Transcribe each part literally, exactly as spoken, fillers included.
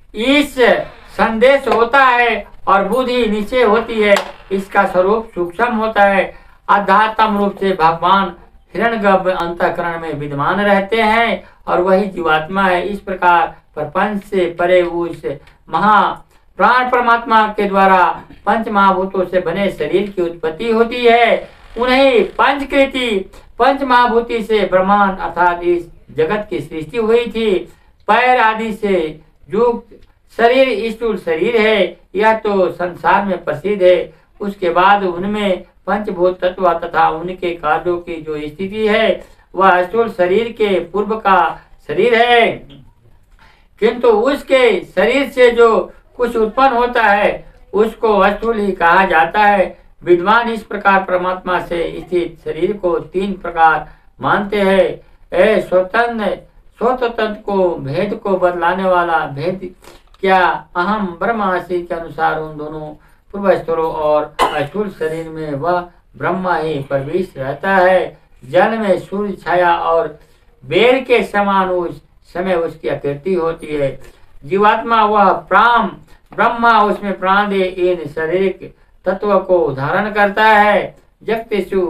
इस संदेश होता है और बुद्धि नीचे होती है। इसका स्वरूप सूक्ष्म होता है। आध्यात्म रूप से भगवान हिरण्यगर्भ अंतःकरण में विद्यमान रहते हैं और वही जीवात्मा है। इस प्रकार प्रपंच से परे उस महा प्राण परमात्मा के द्वारा पंच महाभूतों से बने शरीर की उत्पत्ति होती है। उन्हें पंचकृति पंच महाभूति से ब्रह्मांड अर्थात इस जगत की सृष्टि हुई थी। पैर आदि से युक्त शरीर स्थूल शरीर है। यह तो संसार में प्रसिद्ध है। उसके बाद उनमें पंचभूत तत्व तथा उनके कार्यों की जो स्थिति है वह स्थूल शरीर के पूर्व का शरीर है, किंतु उसके शरीर से जो कुछ उत्पन्न होता है उसको स्थूल ही कहा जाता है। विद्वान इस प्रकार परमात्मा से स्थित शरीर को तीन प्रकार मानते हैं। ए स्वतंत्र स्वतंत्र को भेद को बदलाने वाला भेद क्या अहम ब्रह्मासी के अनुसार उन दोनों पूर्व स्तरों और स्थूल शरीर में वह ब्रह्मा ही प्रविष्ट रहता है। जल में सूर्य छाया और बेर के समान उस समय उसकी आकृति होती है। जीवात्मा वह प्राण ब्रह्मा उसमें प्राण दे इन शारीरिक तत्व को धारण करता है। जगतेषु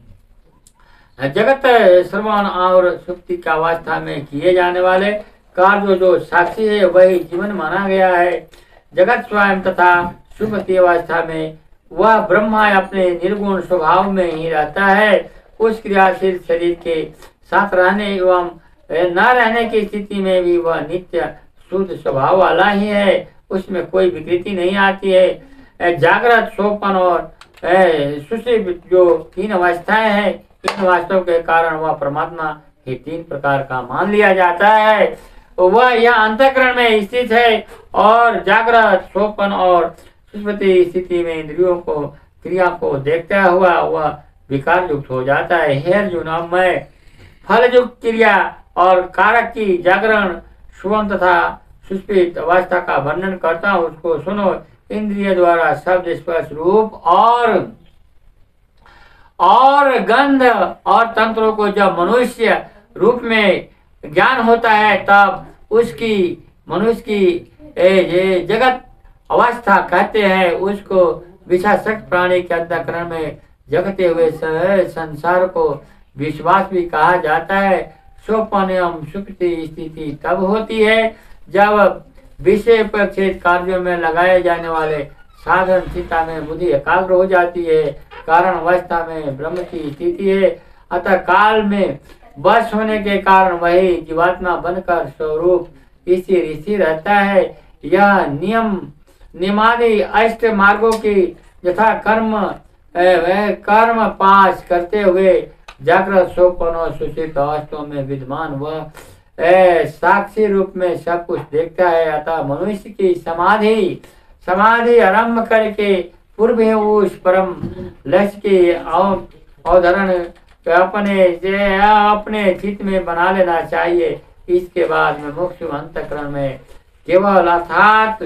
जगत श्रवण और सुप्ति का अवस्था में किए जाने वाले कार्य जो साक्षी है वही जीवन माना गया है। जगत स्वयं तथा सुप्ति अवस्था में वह ब्रह्मा अपने निर्गुण स्वभाव में ही रहता है। उस क्रियाशील शरीर के साथ रहने एवं न रहने की स्थिति में भी वह नित्य शुद्ध स्वभाव वाला ही है। उसमें कोई विकृति नहीं आती है। जागृत सोपन और सुषुप्त जो तीन अवस्थाएं हैं इन अवस्थाओं के कारण वह परमात्मा ही तीन प्रकार का मान लिया जाता है। वह यह अंतःकरण में स्थित है और जागृत सोपन और सुषुप्ति स्थिति में इंद्रियों को क्रिया को देखता हुआ वह विकार युक्त हो जाता है। हे अर्जुन, अब मैं फल युक्त क्रिया और कारक की जागरण सुवर्ण तथा सुष्पित अवस्था का वर्णन करता हूँ, उसको सुनो। इंद्रिय द्वारा शब्द स्पर्श रूप और और गंध और तंत्रों को जब मनुष्य रूप में ज्ञान होता है तब उसकी मनुष्य की ए, ये जगत अवस्था कहते हैं। उसको विशासक प्राणी के अंतःकरण में जगते हुए संसार को विश्वास भी कहा जाता है। सोपन एवं सुप्ति स्थिति तब होती है जब विषय अपेक्षित कार्यों में लगाए जाने वाले साधन चिंता में बुद्धि एकाग्र हो जाती है। कारण अवस्था में ब्रह्म की स्थिति है, अतः काल में बस होने के कारण वही जीवात्मा बनकर स्वरूप स्थिर स्थिर रहता है। यह नियम नियमादि अष्ट मार्गों की यथा कर्म कर्म पास करते हुए जागृत सोपन और सुषुप्त अवस्थाओं में विद्यमान वह साक्षी रूप में सब कुछ देखता है। अतः मनुष्य की समाधि समाधि आरंभ करके पूर्व ही उस परम लक्ष्य की अवधारण अपने अपने चित्त में बना लेना चाहिए। इसके बाद में मोक्ष अंतःकरण में केवल अर्थात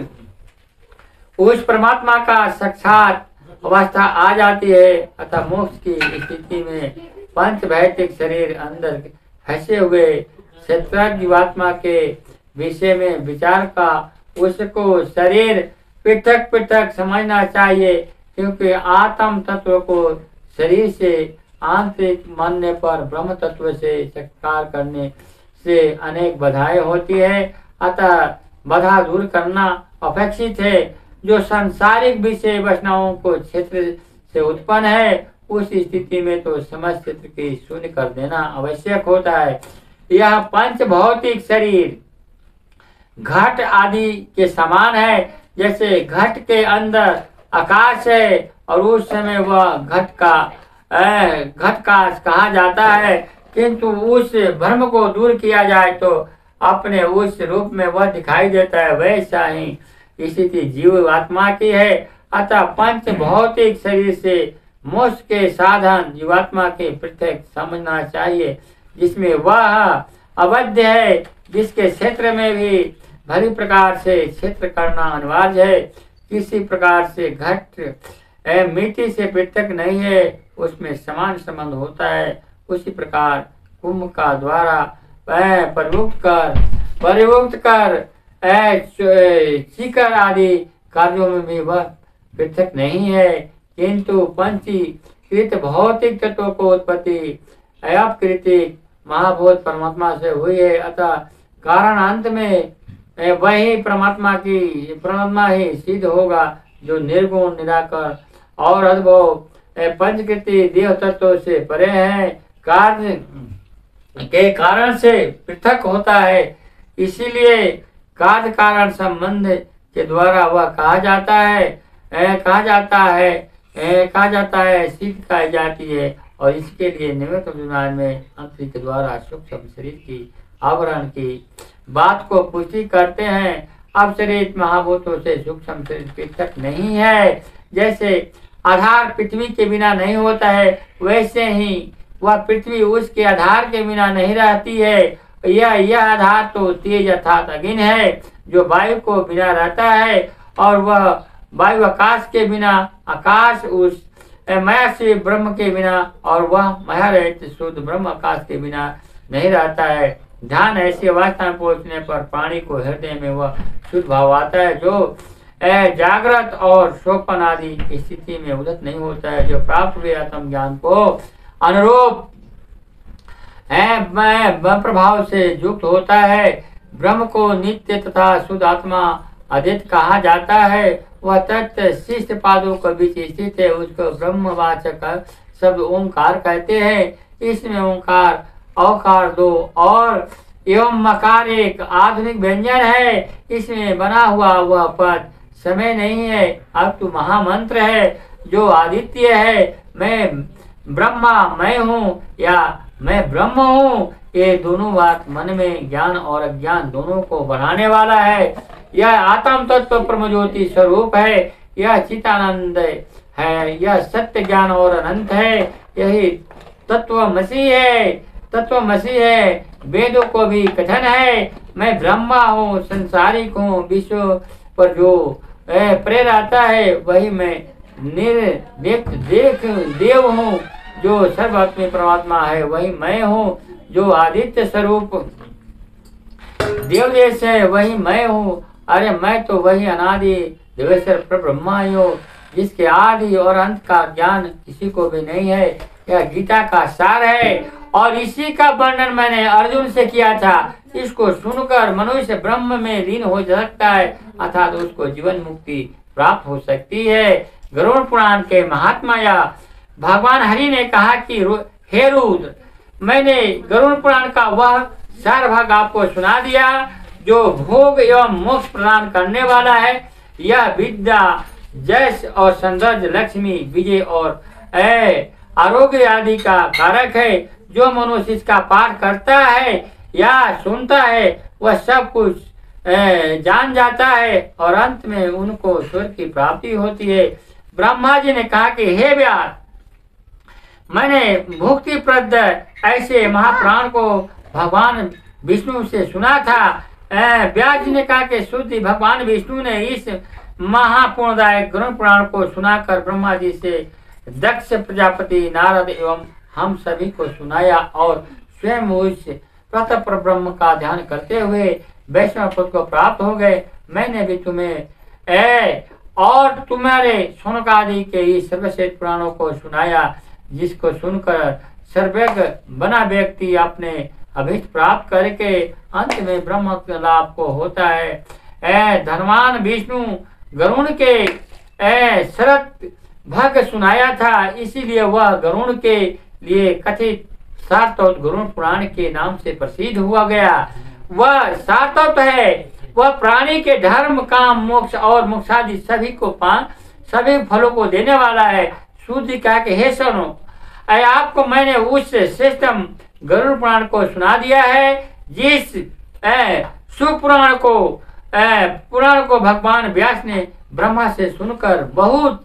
उस परमात्मा का साक्षात अवस्था आ जाती है। अतः मोक्ष की स्थिति में पंच भौतिक शरीर अंदर फंसे हुए क्षेत्र जीवात्मा के विषय में विचार का उसको शरीर पृथक पृथक समझना चाहिए, क्योंकि आत्म तत्व को शरीर से आंतरिक मानने पर ब्रह्म तत्व से साक्षात्कार करने से अनेक बाधाएं होती है। अतः बाधा दूर करना अपेक्षित है। जो सांसारिक विषय वासनाओं को क्षेत्र से उत्पन्न है उस स्थिति में तो समस्त क्षेत्र की शून्य कर देना आवश्यक होता है। यह पंच भौतिक शरीर घट आदि के समान है। जैसे घट के अंदर आकाश है और उस समय वह घट का घट का कहा जाता है, किंतु उस भ्रम को दूर किया जाए तो अपने उस रूप में वह दिखाई देता है। वैसा ही स्थिति जीव आत्मा की है। अतः पंच भौतिक शरीर से मोक्ष के साधन जीवात्मा के पृथक समझना चाहिए, जिसमें वह अवध्य है, जिसके क्षेत्र में भी भली प्रकार से क्षेत्र करना अनिवार्य है। किसी प्रकार से घट मिट्टी से पृथक नहीं है, उसमें समान संबंध होता है। उसी प्रकार कुंभ का द्वारा परियुक्त कर परियुक्त कर शिखर आदि कार्यों में भी वह पृथक नहीं है, किंतु पंचीकृत भौतिक तत्वों को उत्पत्ति अप्राकृतिक महाभूत परमात्मा से हुई है। अतः कारण अंत में वही परमात्मा की परमात्मा ही सिद्ध होगा, जो निर्गुण निराकर और अद्भुत पंचकृति देह तत्वों से परे है, कार्य के कारण से पृथक होता है। इसीलिए कार्य कारण संबंध के द्वारा वह कहा जाता है ए, कहा जाता है ए, कहा जाता है सिद्ध कही जाती है। और इसके लिए निमित्त विज्ञान में अंतरिक्ष के द्वारा सूक्ष्म शरीर की आवरण की बात को पुष्टि करते हैं। अब शरीर महाभूतों से सूक्ष्म शरीर पृथक नहीं है। जैसे आधार पृथ्वी के बिना नहीं होता है, वैसे ही वह पृथ्वी उसके आधार के बिना नहीं रहती है। यह यह आधार तो तेज अर्थात अग्नि है, जो वायु को बिना रहता है, और वह वायु आकाश के बिना, आकाश उस माया से ब्रह्म के बिना, और वह माया रहित शुद्ध ब्रह्म आकाश के बिना नहीं रहता है। ध्यान ऐसी अवस्था में पहुंचने पर प्राणी को हृदय में वह शुद्ध भाव आता है, जो जागृत और स्वप्न आदि स्थिति में उदित नहीं होता है, जो प्राप्त हुए आत्म ज्ञान को अनुरूप है प्रभाव से युक्त होता है। ब्रह्म को नित्य तथा शुद्ध आत्मा अद्वित कहा जाता है। वह तत्व शिष्ट पादों के बीच स्थित है, उसको ब्रह्मवाचक शब्द ओंकार कहते हैं। इसमें ओंकार औकार दो और एवं मकार एक आधुनिक व्यंजन है। इसमें बना हुआ वह पद समय नहीं है, अब तो महामंत्र है, जो आदित्य है। मैं ब्रह्मा मैं हूँ या मैं ब्रह्म हूँ, ये दोनों बात मन में ज्ञान और अज्ञान दोनों को बढ़ाने वाला है। यह आत्म तत्व परम ज्योति स्वरूप है, यह चितानंद है, यह सत्य ज्ञान और अनंत है। यही तत्व मसीह है, तत्व मसीह है। वेदों को भी कथन है, मैं ब्रह्मा हूँ, संसारिक हूँ। विश्व पर जो प्रेर आता है वही मैं निर्देख देख देव हूँ, जो सर्वात्मी परमात्मा है वही मैं हूँ। जो आदित्य स्वरूप देव देश है वही मैं हूँ। अरे मैं तो वही अनादि देवेश्वर ब्रह्मा हूँ, जिसके आदि और अंत का ज्ञान किसी को भी नहीं है। यह गीता का सार है, और इसी का वर्णन मैंने अर्जुन से किया था। इसको सुनकर मनुष्य ब्रह्म में लीन हो सकता है, अर्थात उसको जीवन मुक्ति प्राप्त हो सकती है। गरुड़ पुराण के महात्मा या भगवान हरि ने कहा कि हे रुद्र, मैंने गरुड़ पुराण का वह सार भाग आपको सुना दिया, जो भोग एवं मोक्ष प्रदान करने वाला है। यह विद्या जश और सौंदर्य लक्ष्मी विजय और आरोग्य आदि का कारक है। जो मनुष्य इसका पाठ करता है या सुनता है वह सब कुछ जान जाता है, और अंत में उनको स्वर्ग की प्राप्ति होती है। ब्रह्मा जी ने कहा कि हे व्यास, मैंने मुक्ति प्रद ऐसे महाप्राण को भगवान विष्णु से सुना था। व्यास जी ने कहा कि शुद्धि भगवान विष्णु ने इस महापुण्यदायक गरुड़ पुराण को सुनाकर ब्रह्मा जी से दक्ष प्रजापति नारद एवं हम सभी को सुनाया, और स्वयं उस प्रतप ब्रह्म का ध्यान करते हुए वैष्णव पद को प्राप्त हो गए। मैंने भी तुम्हें ए और तुम्हारे शौनकादि के इस सर्वश्रेष्ठ पुराणों को सुनाया, जिसको सुनकर सर्वज्ञ बना व्यक्ति अपने अभीष्ट प्राप्त करके अंत में ब्रह्म लाभ को होता है। ए धनवान विष्णु गरुड़ के ए शरत भाग सुनाया था, इसीलिए वह गरुड़ के लिए कथित सारतोत गरुड़ पुराण के नाम से प्रसिद्ध हुआ गया। वह सारतोत है, वह प्राणी के धर्म काम मोक्ष और मोक्षादि सभी को पान सभी फलों को देने वाला है। सूर्य कहा कि हे सुनो, आपको मैंने उस श्रेष्ठम गरुड़ पुराण को सुना दिया है, जिस सुपुराण को पुराण को भगवान व्यास ने ब्रह्मा से सुनकर बहुत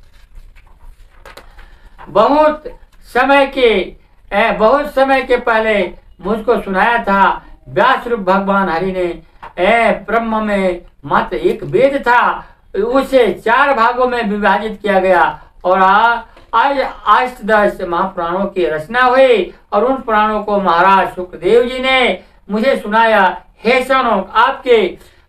बहुत समय के ए, बहुत समय के पहले मुझको सुनाया था। व्यास रूप भगवान हरि ने ए, ब्रह्म में मात्र एक वेद था, उसे चार भागों में विभाजित किया गया, और आज अष्टदश महापुराणों की रचना हुई, और उन पुराणों को महाराज शुक्रदेव जी ने मुझे सुनाया। हे सनो, आपके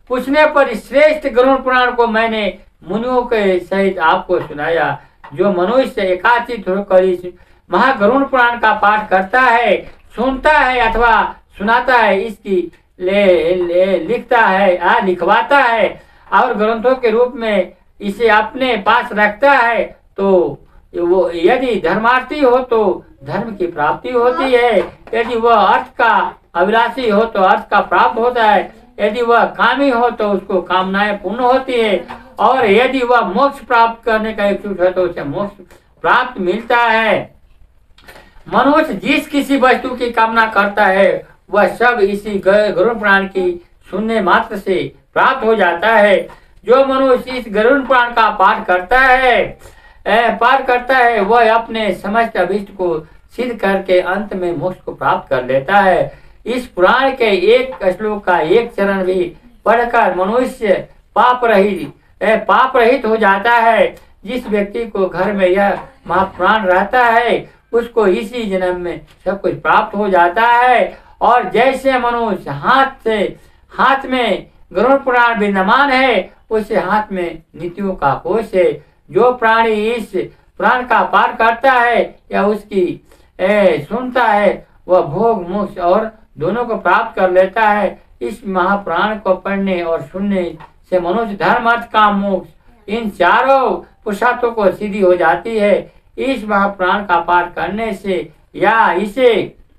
पूछने पर श्रेष्ठ गरुड़ पुराण को मैंने मुनियों के सहित आपको सुनाया। जो मनुष्य एकाचित होकर इस महागरुड़ पुराण का पाठ करता है, सुनता है अथवा सुनाता है, इसकी ले, ले लिखता है आ, लिखवाता है और ग्रंथों के रूप में इसे अपने पास रखता है, तो वो यदि धर्मार्थी हो तो धर्म की प्राप्ति होती है, यदि वह अर्थ का अभिलाषी हो तो अर्थ का प्राप्त होता है, यदि वह कामी हो तो उसको कामनाएं पूर्ण होती है, और यदि वह मोक्ष प्राप्त करने का इच्छुक है तो उसे मोक्ष प्राप्त मिलता है। मनुष्य जिस किसी वस्तु की कामना करता है वह सब इसी गरुड़ पुराण की सुनने मात्र से प्राप्त हो जाता है। जो मनुष्य इस गरुड़ पुराण का पाठ करता है पाठ करता है वह अपने समस्त अभिष्ट को सिद्ध करके अंत में मोक्ष को प्राप्त कर लेता है। इस पुराण के एक श्लोक का एक चरण भी पढ़कर मनुष्य पाप रहित पाप रहित हो जाता है। जिस व्यक्ति को घर में यह महापुराण रहता है उसको इसी जन्म में सब कुछ प्राप्त हो जाता है। और जैसे मनुष्य हाथ से हाथ में गरुड़ पुराण विद्यमान है, उसे हाथ में नीतियों का कोश है। जो प्राणी इस पुराण का पाठ करता है या उसकी ए, सुनता है वह भोग मोक्ष और दोनों को प्राप्त कर लेता है। इस महापुराण को पढ़ने और सुनने से मनुष्य धर्म अर्थ काम मोक्ष इन चारों पुरुषार्थों को सिद्धि हो जाती है। इस महापुराण का पाठ करने से या इसे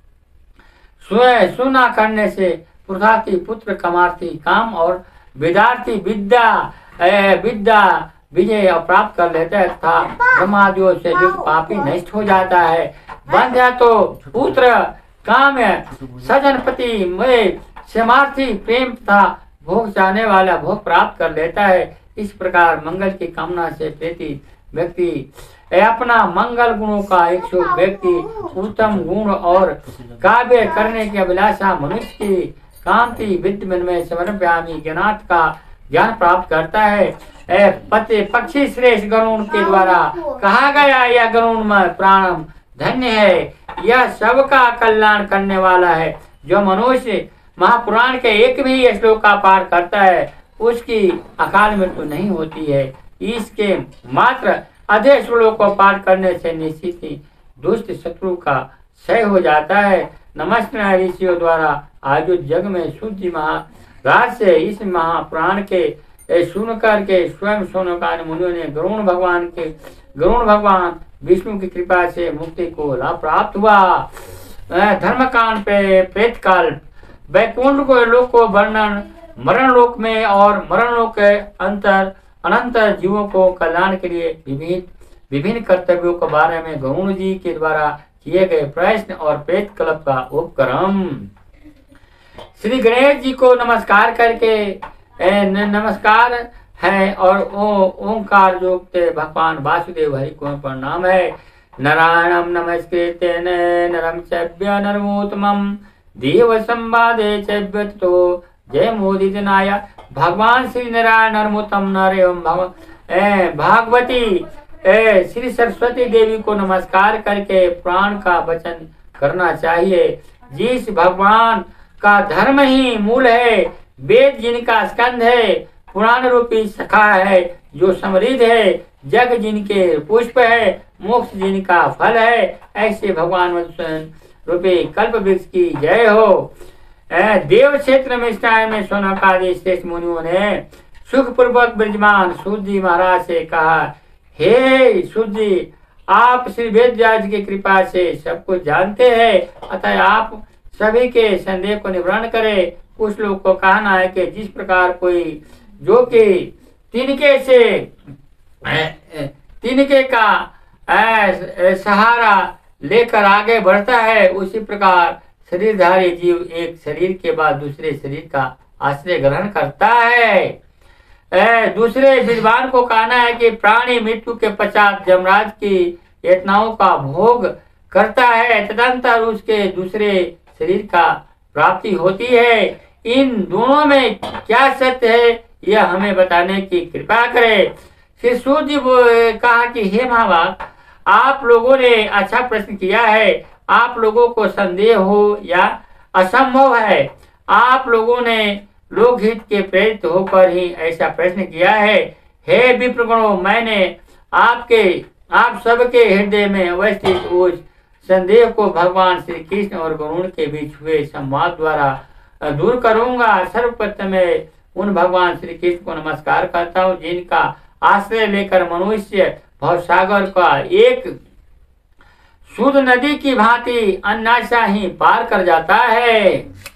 सुना करने से पुरुषार्थी पुत्र कमार्थी काम और विद्यार्थी विद्या विद्या विजय प्राप्त कर लेते हैं तथा ब्रह्मादियों से जो पापी नष्ट हो जाता है। बन जाए तो पुत्र काम सजन पति में समार्थी प्रेम तथा भोग चाहने वाला भोग प्राप्त कर लेता है। इस प्रकार मंगल की कामना से प्रेरित व्यक्ति अपना मंगल गुणों का एक व्यक्ति उत्तम गुण और काव्य करने की अभिलाषा मनुष्य की कांति विद्यमान में समर्प्यामी ज्ञानार्थ का ज्ञान प्राप्त करता है। पति पक्षी श्रेष्ठ गरुड़ के द्वारा कहा गया यह गरुड़ में प्राणम धन्य है, यह सबका कल्याण करने वाला है। जो मनुष्य महापुराण के एक भी श्लोक का पाठ करता है उसकी अकाल मृत्यु नहीं होती है। इसके मात्र अधिक श्लोक को पाठ करने से निश्चित ही दुष्ट शत्रु का क्षय हो जाता है। नमस्कार ऋषियों द्वारा आयोजित जग में शुद्धि महाराज से इस महापुराण के सुन करके स्वयं सोनकार मुनियों ने गरुड़ भगवान के गरुड़ भगवान विष्णु की कृपा से मुक्ति को लाभ प्राप्त हुआ। धर्मकांड पे प्रेत काल वैकुंठ को लोक को वर्णन मरण लोक में और मरण लोक के अंतर अनंत जीवों को कल्याण के लिए विभिन्न विभिन्न कर्तव्यों के बारे में गरुड़ जी के द्वारा किए गए प्रश्न और प्रेत कल्प का उपक्रम। श्री गणेश जी को नमस्कार करके नमस्कार है और ओ ओंकार जोगते भगवान वासुदेव हरि को प्रणाम है। नारायणम नमस्कृत्य नरम चैव्य नरोत्तमं देव संवादे चैव्य तो जय मोदी जनाय। भगवान श्री नारायण नरमोत्तम नर एवं भागवती ए, श्री सरस्वती देवी को नमस्कार करके प्राण का वचन करना चाहिए। जिस भगवान का धर्म ही मूल है, वेद जिनका स्कंद है, पुराण रूपी सखा है जो समृद्ध है, जग जिनके पुष्प है, मोक्ष जिनका फल है, ऐसे भगवान रूपी कल्प वृक्ष की जय हो। देव क्षेत्र में में सोनकादि श्रेष्ठ मुनियों ने सुख पूर्वक ब्रजमान सूत जी महाराज से कहा, हे सूत जी, आप श्री वेद व्यास की कृपा से सब कुछ जानते हैं, अतः आप सभी के संदेह को निवारण करें। कुछ लोग को कहना है कि जिस प्रकार कोई जो कि तिनके से तिनके का सहारा लेकर आगे बढ़ता है, उसी प्रकार शरीरधारी जीव एक शरीर के बाद दूसरे शरीर का आश्रय ग्रहण करता है। ए, दूसरे विद्वान को कहना है कि प्राणी मृत्यु के पश्चात यमराज की यातनाओं का भोग करता है, तदंतर उसके दूसरे शरीर का प्राप्ति होती है। इन दोनों में क्या सत्य है यह हमें बताने की कृपा करें। श्री सूत जी कहा कि हे महाभाग, आप लोगों ने अच्छा प्रश्न किया है। आप लोगों को संदेह हो या असंभव है, आप लोगों ने लोकहित के प्रेरित होकर ही ऐसा प्रश्न किया है। हे विप्रगणों, मैंने आपके आप सबके हृदय में अवस्थित उस संदेह को भगवान श्री कृष्ण और गरुड़ के बीच हुए संवाद द्वारा दूर करूंगा। सर्वप्रथम मैं उन भगवान श्री कृष्ण को नमस्कार करता हूँ जिनका आश्रय लेकर मनुष्य भवसागर का एक शुद्ध नदी की भांति अन्नाशा ही पार कर जाता है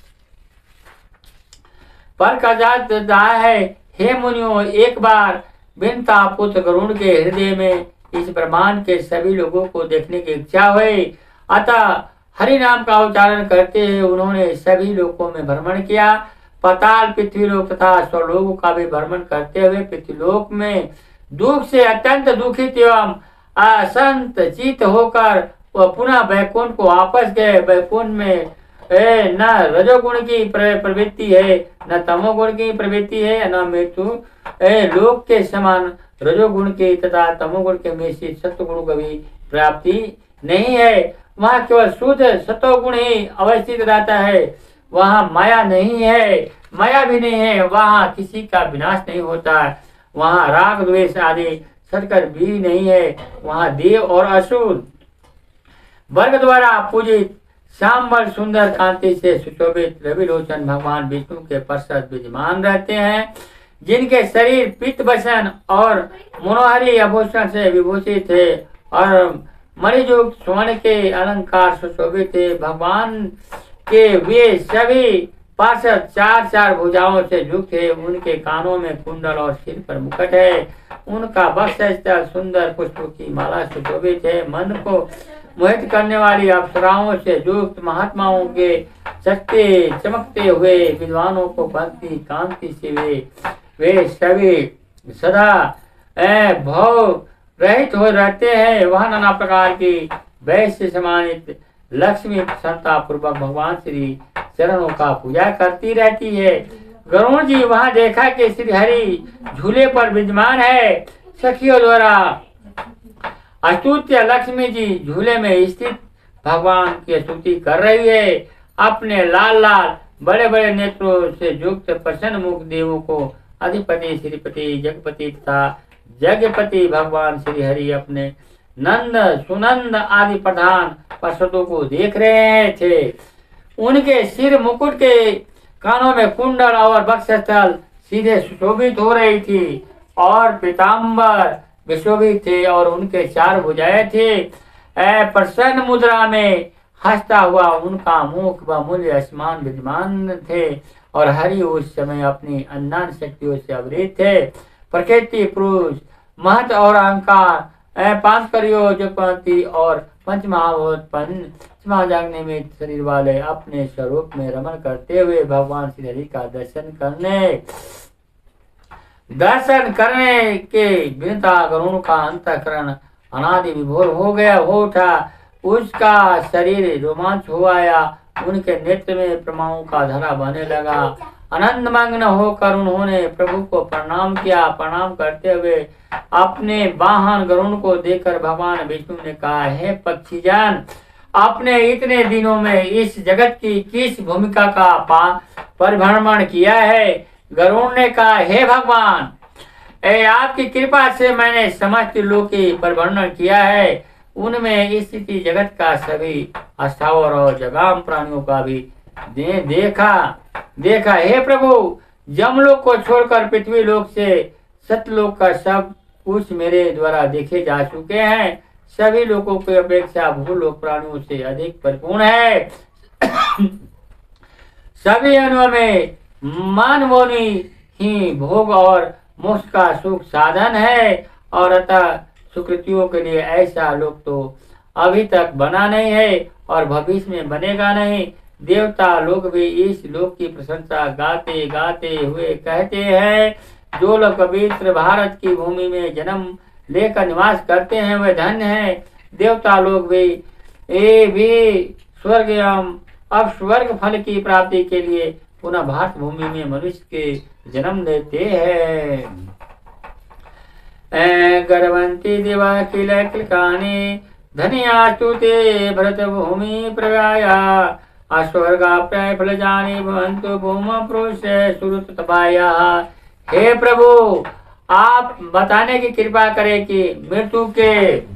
पर कर जाता है। हे मुनियों, एक बार बिनता पुत्र गरुड़ के हृदय में इस ब्रह्मांड के सभी लोगों को देखने की इच्छा हुई। अतः हरि नाम का उच्चारण करते हुए उन्होंने सभी लोकों में भ्रमण किया। पाताल, पृथ्वीलोक तथा स्वलोक का भी भ्रमण करते हुए पृथ्वीलोक में दुख से अत्यंत दुखित एवं असंत चित होकर वह पुनः वैकुंठ को वापस गए। वैकुंठ में ए, न रजोगुण की प्रवृत्ति है, न तमोगुण की प्रवृत्ति है, न मृत्यु लोक के समान रजोगुण के तथा तमोगुण के में से सत्वगुण की भी प्राप्ति नहीं है। वहाँ केवल शुद्ध सत्वगुण ही अवस्थित रहता है। वहाँ माया नहीं है, माया भी नहीं है। वहाँ किसी का विनाश नहीं होता है। वहाँ राग द्वेष आदि सटकर भी नहीं है। वहाँ देव और असुर वर्ग द्वारा पूजित श्यामल सुंदर कांति से सुशोभित रविलोचन भगवान विष्णु के पश्चात विद्यमान रहते हैं, जिनके शरीर पित्त वसन और मनोहरी आभूषण से विभूषित है और मणियुक्त स्वर्ण के अलंकार सुशोभित है। भगवान के वे सभी पार्षद चार चार भुजाओं से युक्त है। उनके कानों में कुंडल और सिर पर मुकुट है। उनका वक्षस्थल सुंदर पुष्पों की माला सुशोभित है। मन को मोहित करने वाली अप्सराओं से युक्त महात्माओं के चकते चमकते हुए विद्वानों को भक्ति कांति से वे वे सभी सदा भव रहित हो रहते हैं। वह नाना प्रकार की वैश्य सम्मानित लक्ष्मी प्रसन्नता पूर्वक भगवान श्री चरणों का पूजा करती रहती है। गरुड़ जी वहां देखा कि श्री हरि झूले पर विद्यमान है। सखियों द्वारा अस्तुत्य लक्ष्मी जी झूले में स्थित भगवान की स्तुति कर रही है। अपने लाल लाल बड़े बड़े नेत्रों से युक्त प्रसन्न मुख देवों को अधिपति श्रीपति जगपति तथा जगपति भगवान श्री हरि अपने नंद सुनंद आदि प्रधान पार्षदों को देख रहे थे। उनके सिर मुकुट के कानों में कुंडल और वक्षस्थल सीधे सुशोभित हो रही थी और पीताम्बर विशोभित थे और उनके चार भुजाएं थे। प्रसन्न मुद्रा में हंसता हुआ उनका मुख व मूल्य आसमान विद्यमान थे और हरि उस समय अपनी अन्नान शक्तियों से अवृत थे। प्रकृति पुरुष महत और अहंकार पांच करियो जगपति और पंचमहाभूत पंचमहाजाग्नि में शरीर वाले अपने स्वरूप में रमण करते हुए भगवान श्री हरि का दर्शन करने दर्शन करने के बिनता गरुड़ का अंतःकरण अनादि विभोर हो गया हो उठा। उसका शरीर रोमांच हो आया। उनके नेत्र में प्रमाओं का धरा बहने लगा। आनंद मग्न होकर उन्होंने प्रभु को प्रणाम किया। प्रणाम करते हुए अपने वाहन गरुड़ को देखकर भगवान विष्णु ने कहा, हे पक्षीजन, आपने इतने दिनों में इस जगत की किस भूमिका का परिभ्रमण किया है? गरुड़ ने कहा, हे भगवान, ए आपकी कृपा से मैंने समस्त लोक की परिभ्रमण किया है। उनमें इस जगत का सभी अस्थावर और जगाम प्राणियों का भी दे, देखा देखा हे प्रभु, जमलोक को छोड़कर पृथ्वी लोक से सतलोक का सब कुछ मेरे द्वारा देखे जा चुके हैं। सभी लोगों की अपेक्षा भूलोक प्राणियों से अधिक परिपूर्ण है। सभी अणुओं में मानवोनी ही भोग और मोक्ष का सुख साधन है और अतः सुकृतियों के लिए ऐसा लोक तो अभी तक बना नहीं है और भविष्य में बनेगा नहीं। देवता लोग भी इस लोक की प्रशंसा गाते गाते हुए कहते हैं, जो लोग पवित्र भारत की भूमि में जन्म लेकर निवास करते हैं वे धन्य हैं। देवता लोग भी ए भी स्वर्ग एवं अब स्वर्ग फल की प्राप्ति के लिए पुनः भारत भूमि में मनुष्य के जन्म लेते हैं। गर्भवंती देवा किल किलकानी धनिया स्तुते भरत भूमि प्रगाया अस्वर्गा प्राय फल जानी भवंतु भूम पुरुष सुरुत तबाया। हे प्रभु, आप बताने की कृपा करें कि मृत्यु के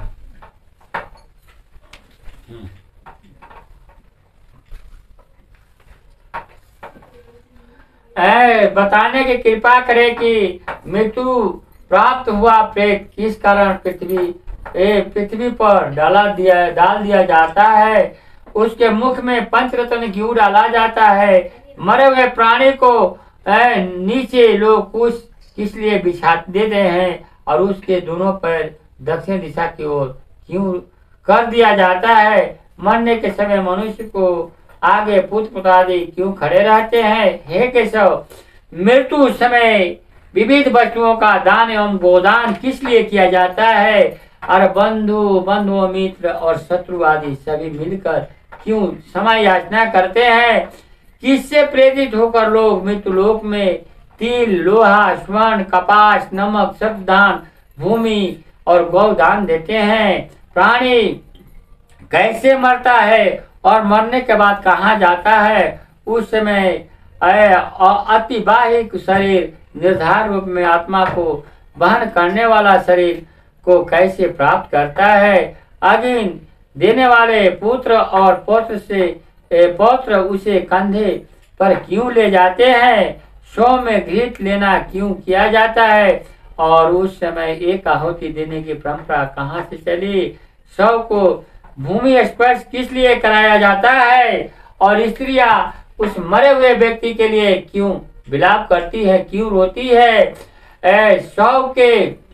ऐ बताने की कृपा करे कि मृत्यु प्राप्त हुआ प्रेत किस कारण पृथ्वी ए पृथ्वी पर डाला दिया डाल दिया जाता है। उसके मुख में पंचरत्न घी डाला जाता है। मरे हुए प्राणी को ए, नीचे लोग कुछ किस लिए बिछा देते हैं और उसके दोनों पैर दक्षिण दिशा की ओर क्यों कर दिया जाता है। मरने के समय मनुष्य को आगे पुत्र पुत्रादि क्यों खड़े रहते हैं। हे केशव, मृत्यु समय विविध वस्तुओं का दान एवं गोदान किस लिए किया जाता है और बंधु बंधु मित्र और शत्रु आदि सभी मिलकर क्यों समय याचना करते हैं। किससे प्रेरित होकर लोग मृत्यु लोक में तिल लोहा स्वर्ण कपास नमक सब दान भूमि और गौदान देते हैं। प्राणी कैसे मरता है और मरने के बाद कहाँ जाता है। उस समय अतिबाहिक शरीर निर्धार रूप में आत्मा को वहन करने वाला शरीर को कैसे प्राप्त करता है। अग्नि देने वाले पुत्र और पौत्र से पौत्र उसे कंधे पर क्यों ले जाते हैं। शव में घृत लेना क्यों किया जाता है और उस समय एक आहुति देने की परंपरा कहाँ से चली। शव को भूमि स्पर्श किस लिए कराया जाता है और स्त्रियां उस मरे हुए व्यक्ति के लिए क्यों विलाप करती है, क्यों रोती है। शव के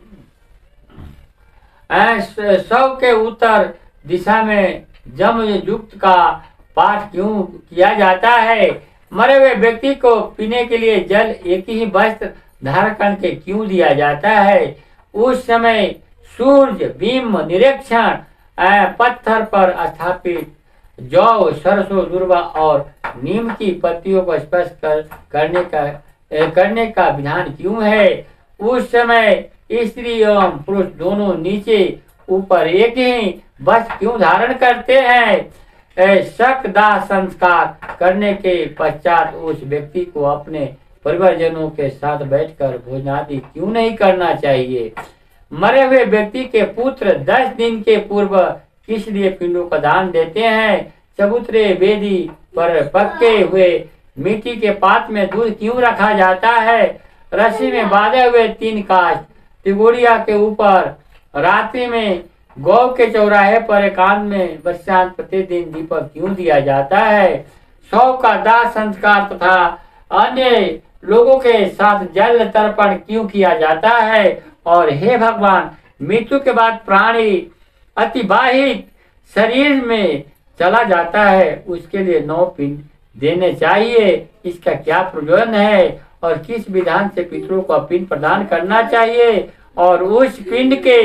शव के उत्तर दिशा में जम युक्त का पाठ क्यों किया जाता है। मरे हुए व्यक्ति को पीने के लिए जल एक ही वस्त्र धारण करके क्यों दिया जाता है। उस समय सूर्य बिंब निरीक्षण पत्थर पर स्थापित जौ सरसों दुर्वा और नीम की पत्तियों को स्पर्श कर, करने का करने का विधान क्यों है। उस समय स्त्री एवं पुरुष दोनों नीचे ऊपर एक ही वस्त्र क्यों धारण करते हैं। शक दाह संस्कार करने के पश्चात उस व्यक्ति को अपने परिवारजनों के साथ बैठकर भोजनादि क्यों नहीं करना चाहिए। मरे हुए व्यक्ति के पुत्र दस दिन के पूर्व किस लिए पिंडों का दान देते हैं। चबूतरे वेदी पर पके हुए मिट्टी के पात्र में दूध क्यों रखा जाता है। रस्सी में बांधे हुए तीन काष्ठ तिगोड़िया के ऊपर रात्रि में गौ के चौराहे पर एकांत में बच्चांत प्रतिदिन दीपक क्यों दिया जाता है। शव का दाह संस्कार तथा अन्य लोगों के साथ जल तर्पण क्यों किया जाता है। और हे भगवान, मृत्यु के बाद प्राणी अतिबाहिक शरीर में चला जाता है, उसके लिए नौ पिंड देने चाहिए। इसका क्या प्रयोजन है और किस विधान से पितरों को पिंड प्रदान करना चाहिए और उस पिंड के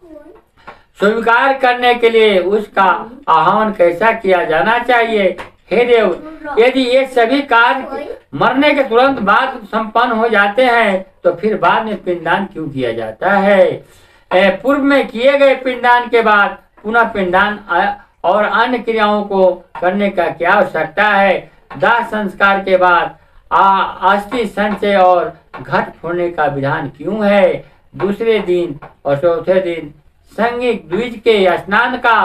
स्वीकार करने के लिए उसका आह्वान कैसा किया जाना चाहिए। हे देव, यदि ये सभी कार्य मरने के तुरंत बाद संपन्न हो जाते हैं तो फिर बाद में पिंडदान क्यों किया जाता है। पूर्व में किए गए पिंडदान के बाद पुनः पिंडदान और अन्य क्रियाओं को करने का क्या आवश्यकता है। दाह संस्कार के बाद अस्थि संचय और घट फोड़ने का विधान क्यों है। दूसरे दिन और चौथे दिन संगिक द्विज के स्नान का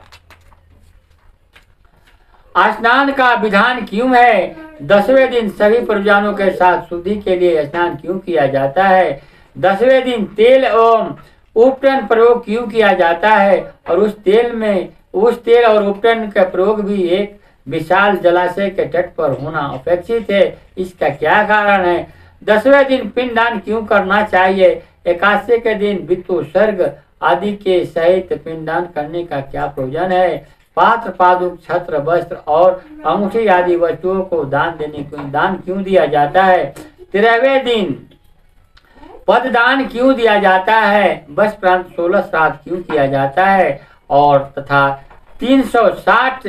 स्नान का विधान क्यों है। दसवें दिन सभी परिजनों के साथ शुद्धि के लिए स्नान क्यों किया जाता है। दसवें दिन तेल एवं उपटन प्रयोग क्यों किया जाता है और उस तेल में उस तेल और उपटन का प्रयोग भी एक विशाल जलाशय के तट पर होना अपेक्षित है। इसका क्या कारण है। दसवें दिन पिंडदान क्यों करना चाहिए। एकादशी के दिन वित्तु सर्ग आदि के सहित पिंडदान करने का क्या प्रयोजन है। पात्र पादुक छत्र वस्त्र और अंगूठी आदि वस्तुओं को दान देने को दान क्यों दिया जाता है। तेरहवें दिन पददान क्यों दिया जाता है। बस प्रांत सोलह श्राद्ध क्यों किया जाता है और तथा तीन सौ साठ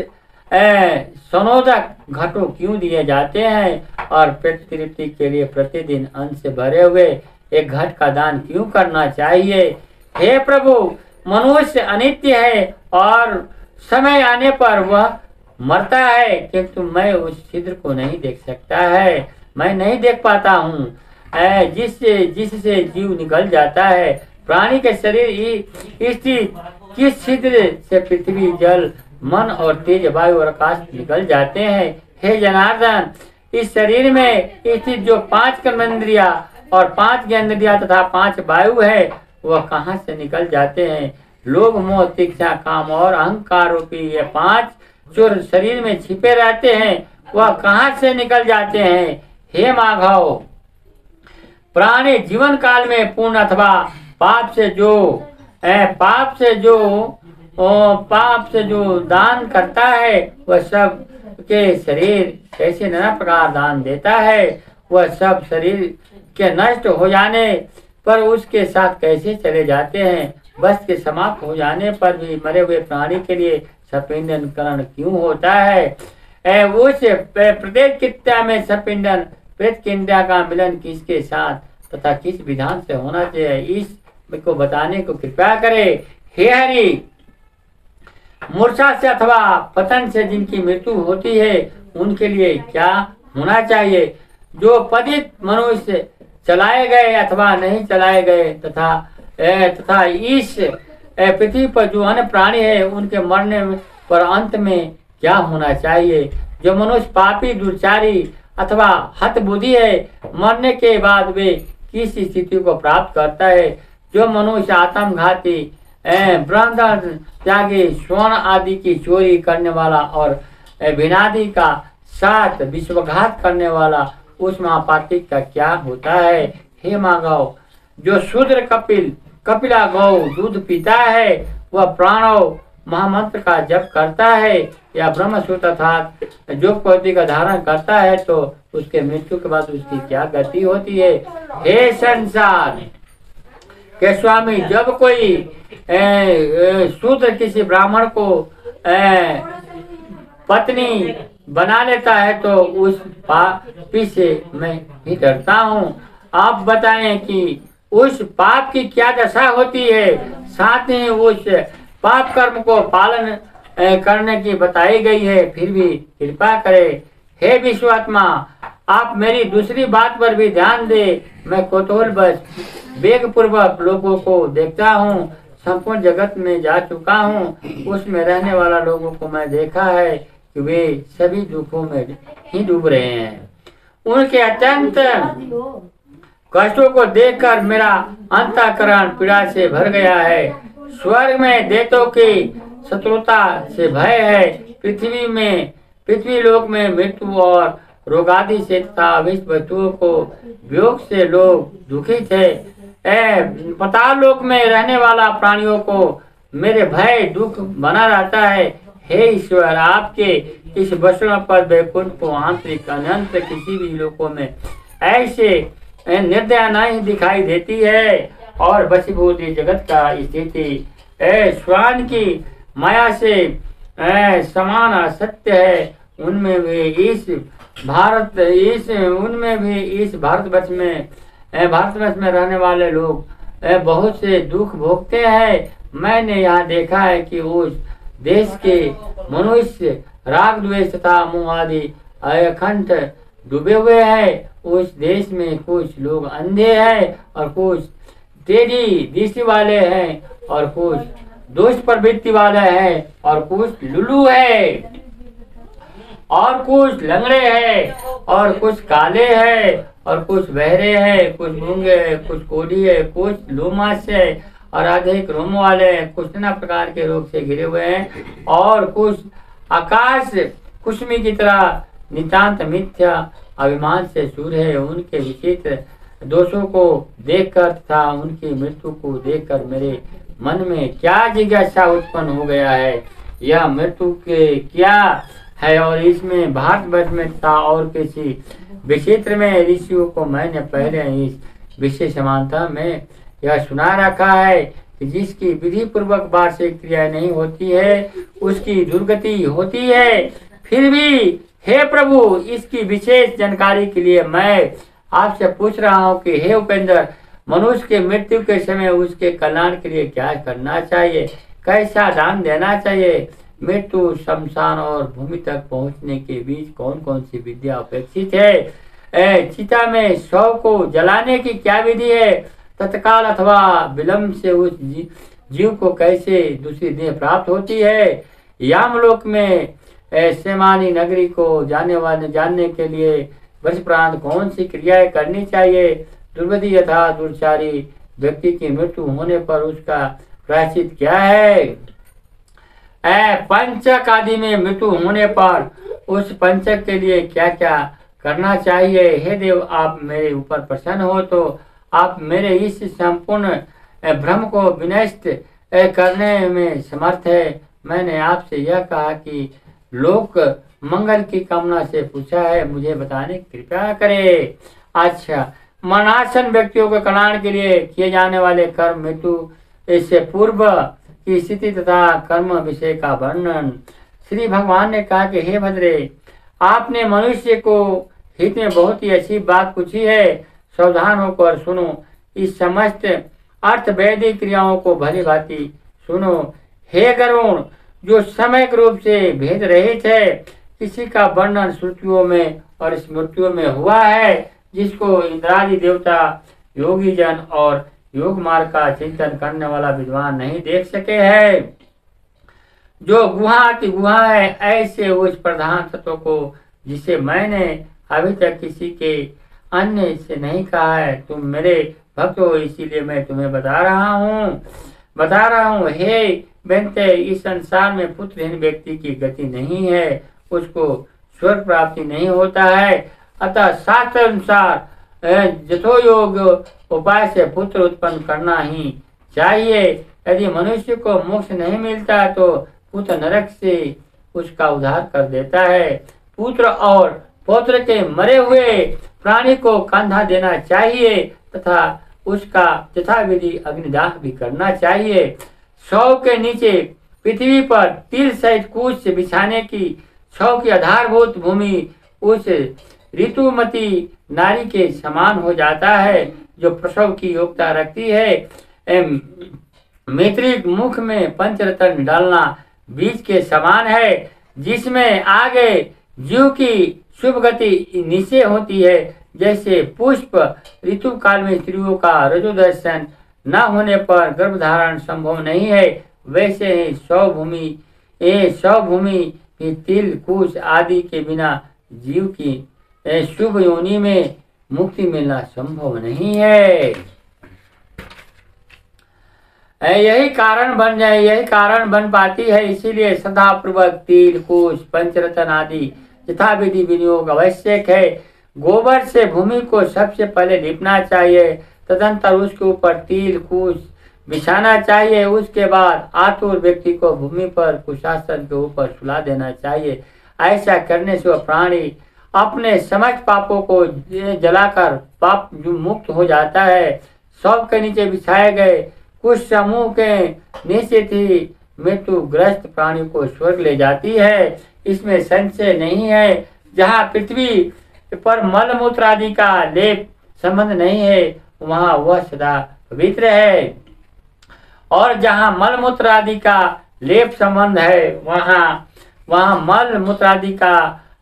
सनोदक घटों क्यों दिए जाते हैं और पेट तृप्ति के लिए प्रतिदिन अन्न से भरे हुए एक घट का दान क्यों करना चाहिए। हे प्रभु, मनुष्य अनित्य है और समय आने पर वह मरता है, किंतु मैं उस छिद्र को नहीं देख सकता है, मैं नहीं देख पाता हूँ, जिससे जिससे जीव निकल जाता है। प्राणी के शरीर स्थित किस छिद्र से पृथ्वी, जल, मन और तेज वायु और आकाश निकल जाते हैं। हे जनार्दन, इस शरीर में स्थित जो पांच कर्मेंद्रिया और पांच ज्ञानेंद्रिया तथा पांच वायु है, वह कहाँ से निकल जाते हैं। लोभ, मोह, तिक्षा, काम और अहंकार रूपी ये पांच जो शरीर में छिपे रहते हैं, वह कहाँ से निकल जाते हैं। हे माधव, प्राणी जीवन काल में पुण्य अथवा पाप से जो ए, पाप से जो ओ, पाप से जो दान करता है, वह सब के शरीर कैसे नाना प्रकार दान देता है। वह सब शरीर के नष्ट हो जाने पर उसके साथ कैसे चले जाते हैं। बस के समाप्त हो जाने पर भी मरे हुए प्राणी के लिए सपिंडन करण क्यों होता है। ए, उस प्रत्येक क्रिया में सपिंडन प्रेत क्रिया का मिलन किसके साथ तथा किस विधान से होना चाहिए, इस को बताने को कृपया करे। हे हरि, मूर्छा से अथवा पतन से जिनकी मृत्यु होती है, उनके लिए क्या होना चाहिए। जो पतित मनुष्य चलाए गए अथवा नहीं चलाए गए तथा ए, तथा इस पृथ्वी पर जो अन्य प्राणी है, उनके मरने पर अंत में क्या होना चाहिए। जो मनुष्य पापी, दुर्चारी अथवा हतबुद्धि है, मरने के बाद वे किस स्थिति को प्राप्त करता है। जो मनुष्य आत्मघाती, ब्रह्मदंड त्यागी, स्वर्ण आदि की चोरी करने वाला और विनादि का साथ विश्वघात करने वाला, उस महापापी का क्या होता है। हे माधव, जो शूद्र कपिल कपिला गौ दूध पीता है, वह प्राणव महामंत्र का जप करता है या ब्रह्मसूत्र अर्थात जोग पद्धति का धारण करता है, तो उसके मृत्यु के बाद उसकी क्या गति होती है। हे संसार के स्वामी, जब कोई शूद्र किसी ब्राह्मण को ए, पत्नी बना लेता है, तो उस पापी से मैं भी डरता हूँ। आप बताएं कि उस पाप की क्या दशा होती है, साथ ही उस पाप कर्म को पालन करने की बताई गई है, फिर भी कृपा करें। हे विश्वात्मा, आप मेरी दूसरी बात पर भी ध्यान दे। मैं कौतूहल बस वेग पूर्वक लोगों को देखता हूँ, संपूर्ण जगत में जा चुका हूँ, उसमें रहने वाला लोगों को मैं देखा है कि वे सभी दुखों में ही डूब रहे हैं। उनके अत्यंत कष्टों को देखकर मेरा अंतःकरण पीड़ा से भर गया है। स्वर्ग में देवताओं की शत्रुता से भय है, पृथ्वी में पृथ्वी लोक में मृत्यु और रोगादि से तथा अभिष्ट वस्तुओं को वियोग से लोग दुखित है। ए पाताल लोक में रहने वाला प्राणियों को मेरे भय दुख बना रहता है। हे ईश्वर, आपके इस वचन पर वैकुंठ को आंतरिक अनंत किसी भी लोकों में ऐसे निर्दया नहीं दिखाई देती है, और वशीभूत जगत का स्थिति स्वान की माया से समान असत्य है। उनमें भी इस भारत इस उनमें भी इस भारतवर्ष में भारतवर्ष में रहने वाले लोग बहुत से दुख भोगते हैं। मैंने यहाँ देखा है कि उस देश के मनुष्य राग द्वेष तथा मोह आदि अखंड डूबे हुए हैं। उस देश में कुछ लोग अंधे हैं और कुछ तेजी दृष्टि वाले हैं और कुछ दोष प्रवृत्ति वाले हैं और कुछ लुलू है और कुछ लंगड़े हैं और कुछ काले हैं और कुछ बहरे हैं, कुछ गूंगे हैं, कुछ कोढ़ी है, कुछ लोमास है और अधिक रोम वाले हैं, कुछ नाना प्रकार के रोग से घिरे हुए हैं और कुछ आकाश कुसुमी की तरह नितांत मिथ्या अभिमान से सूर है। उनके विचित्र दोषों को देखकर तथा उनकी मृत्यु को देखकर मेरे मन में क्या जिज्ञासा उत्पन्न हो गया है। यह मृत्यु के क्या है और इसमें भारतवर्ष में था और किसी विचित्र में ऋषियों को मैंने पहले इस विशेष समानता में यह सुना रखा है कि जिसकी विधि पूर्वक वार्षिक क्रिया नहीं होती है, उसकी दुर्गति होती है। फिर भी हे प्रभु, इसकी विशेष जानकारी के लिए मैं आपसे पूछ रहा हूँ कि हे उपेंद्र, मनुष्य के मृत्यु के समय उसके कल्याण के लिए क्या करना चाहिए, कैसा दान देना चाहिए। मृत्यु, शमशान और भूमि तक पहुंचने के बीच कौन कौन सी विद्या अपेक्षित है? ए, चिता में शव को जलाने की क्या विधि है? तत्काल अथवा विलंब से उस जी, जीव को कैसे दूसरी देह प्राप्त होती है? यामलोक में सेमानी नगरी को जाने वाले जानने के लिए वर्ष प्रांत कौन सी क्रियाएं करनी चाहिए? दुर्विधि यथा दुर्चारी व्यक्ति की मृत्यु होने पर उसका प्रायश्चित क्या है? ए, पंचक आदि में मृत्यु होने पर उस पंचक के लिए क्या क्या करना चाहिए? हे देव, आप मेरे ऊपर प्रसन्न हो तो आप मेरे इस संपूर्ण भ्रम को विनष्ट करने में समर्थ है। मैंने आपसे यह कहा कि लोक मंगल की कामना से पूछा है, मुझे बताने की कृपया करे। अच्छा, मरणासन व्यक्तियों के कल्याण के लिए किए जाने वाले कर्म मृत्यु इससे पूर्व की स्थिति तथा कर्म विषय का वर्णन। श्री भगवान ने कहा कि हे भद्रे, आपने मनुष्य को हित में बहुत ही अच्छी बात पूछी है, सावधान होकर सुनो। इस समस्त अर्थ वैदिक क्रियाओं को भली भांति सुनो। हे गरुण, जो समयक रूप से भेद रहित है, किसी का वर्णन श्रुतियों में और स्मृतियों में हुआ है, जिसको इंद्रादि देवता, योगी जन और योग मार्ग का चिंतन करने वाला विद्वान नहीं देख सके है। जो गुहा की गुहा है, ऐसे उस प्रधान तत्व को जिसे मैंने अभी तक किसी के अन्य से नहीं कहा है, तुम मेरे भक्त हो, इसीलिए मैं तुम्हें बता रहा हूँ बता रहा हूँ हे बेनते, इस संसार में पुत्रहीन व्यक्ति की गति नहीं है, उसको स्वर्ग प्राप्ति नहीं होता है। अतः शास्त्र अनुसार जथो योग उपाय से पुत्र उत्पन्न करना ही चाहिए। यदि मनुष्य को मोक्ष नहीं मिलता तो पुत्र नरक से उसका उद्धार कर देता है। पुत्र और पौत्र के मरे हुए प्राणी को कंधा देना चाहिए तथा उसका यथाविधि अग्निदाह भी करना चाहिए। शव के नीचे पृथ्वी पर तिल सहित कुछ बिछाने की शव की आधारभूत भूमि उस ऋतुमती नारी के समान हो जाता है जो प्रसव की योग्यता रखती है। मैत्रिक मुख में पंचरत्न डालना बीज के समान है, जिसमें आगे जीव की शुभ गति नीचे होती है। जैसे पुष्प ऋतु काल में स्त्रियों का रजोदर्शन न होने पर गर्भधारण संभव नहीं है, वैसे ही सौ भूमि ए सौ भूमि की तिल कुश आदि के बिना जीव की शुभ योनि में मुक्ति मिलना संभव नहीं है। यही कारण बन जाए यही कारण बन पाती है, इसीलिए सदा पूर्वक तिल कुश पंचरत्न आदि यथाविधि विनियोग आवश्यक है। गोबर से भूमि को सबसे पहले लिपना चाहिए, तदंतर उसके ऊपर तिल कुश बिछाना चाहिए। उसके बाद आतुर व्यक्ति को भूमि पर कुशासन के ऊपर सुला देना चाहिए। ऐसा करने से वह प्राणी अपने समस्त पापों को जलाकर पाप मुक्त हो जाता है। शव के नीचे बिछाए गए कुछ समूह के नीचे थी मृत्यु ग्रस्त प्राणी को स्वर्ग ले जाती है, इसमें संशय नहीं है। जहाँ पृथ्वी पर मल मूत्र आदि का लेप संबंध नहीं है, वहाँ वह सदा पवित्र है, और जहाँ मल मूत्र आदि का लेप संबंध है, वहाँ वहाँ मल मूत्र आदि का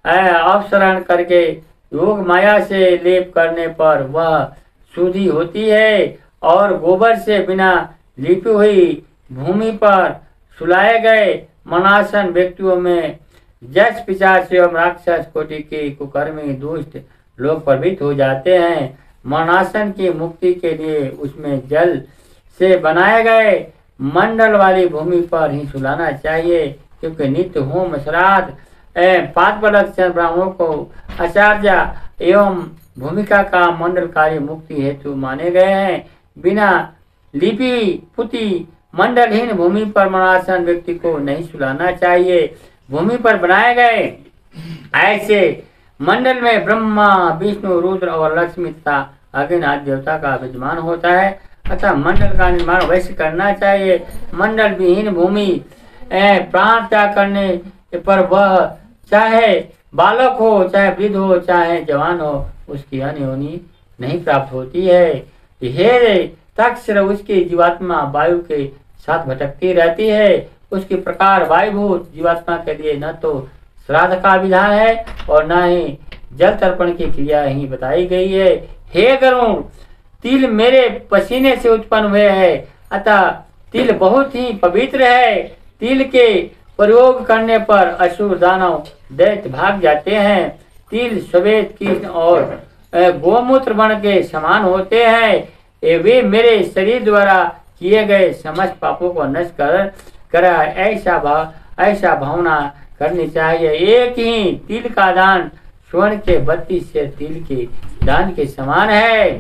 अपसरण करके योग माया से लेप करने पर वह शुद्धि होती है। और गोबर से बिना लिपी हुई भूमि पर सुलाए गए मनासन व्यक्तियों में जस पिशाच एवं राक्षस कोटि के कुकर्मी दुष्ट लोग प्रवृत्त हो जाते हैं। मरणासन की मुक्ति के लिए उसमें जल से बनाए गए मंडल वाली भूमि पर ही सुलाना चाहिए, क्योंकि नित्य होम श्राद्ध पांच ब्राह्मणों को आचार्य एवं भूमिका का मंडलकारी मुक्ति हेतु माने गए हैं। बिना लिपि पुती मंडलहीन भूमि पर मरणासन व्यक्ति को नहीं सुलाना चाहिए। भूमि पर बनाए गए ऐसे मंडल में ब्रह्मा विष्णु रुद्र और लक्ष्मी तथा अग्नि आदि देवता का विद्यमान होता है, अतः मंडल का निर्माण वैसे करना चाहिए। मंडल विहीन भूमि प्राण त्याग करने पर वह चाहे बालक हो, चाहे वृद्ध हो, चाहे जवान हो, उसकी अनयोनि नहीं प्राप्त होती है। हे तक्षर उसकी जीवात्मा वायु के साथ भटकती रहती है, उसके प्रकार वायुभूत जीवात्मा के लिए न तो श्राद्ध का विधान है और न ही जल तर्पण की क्रिया ही बताई गई है। हे गरुड़, तिल मेरे पसीने से उत्पन्न हुए है, अतः तिल बहुत ही पवित्र है। तिल के प्रयोग करने पर असुर दानव दैत्य भाग जाते हैं। तिल श्वेत कृष्ण और गोमूत्र वर्ण के समान होते हैं। वे मेरे शरीर द्वारा किए गए समस्त पापों को नष्ट कर करा ऐसा भाव ऐसा भावना करनी चाहिए। एक ही तिल का दान स्वर्ण के बत्तीस से तिल के दान के समान है।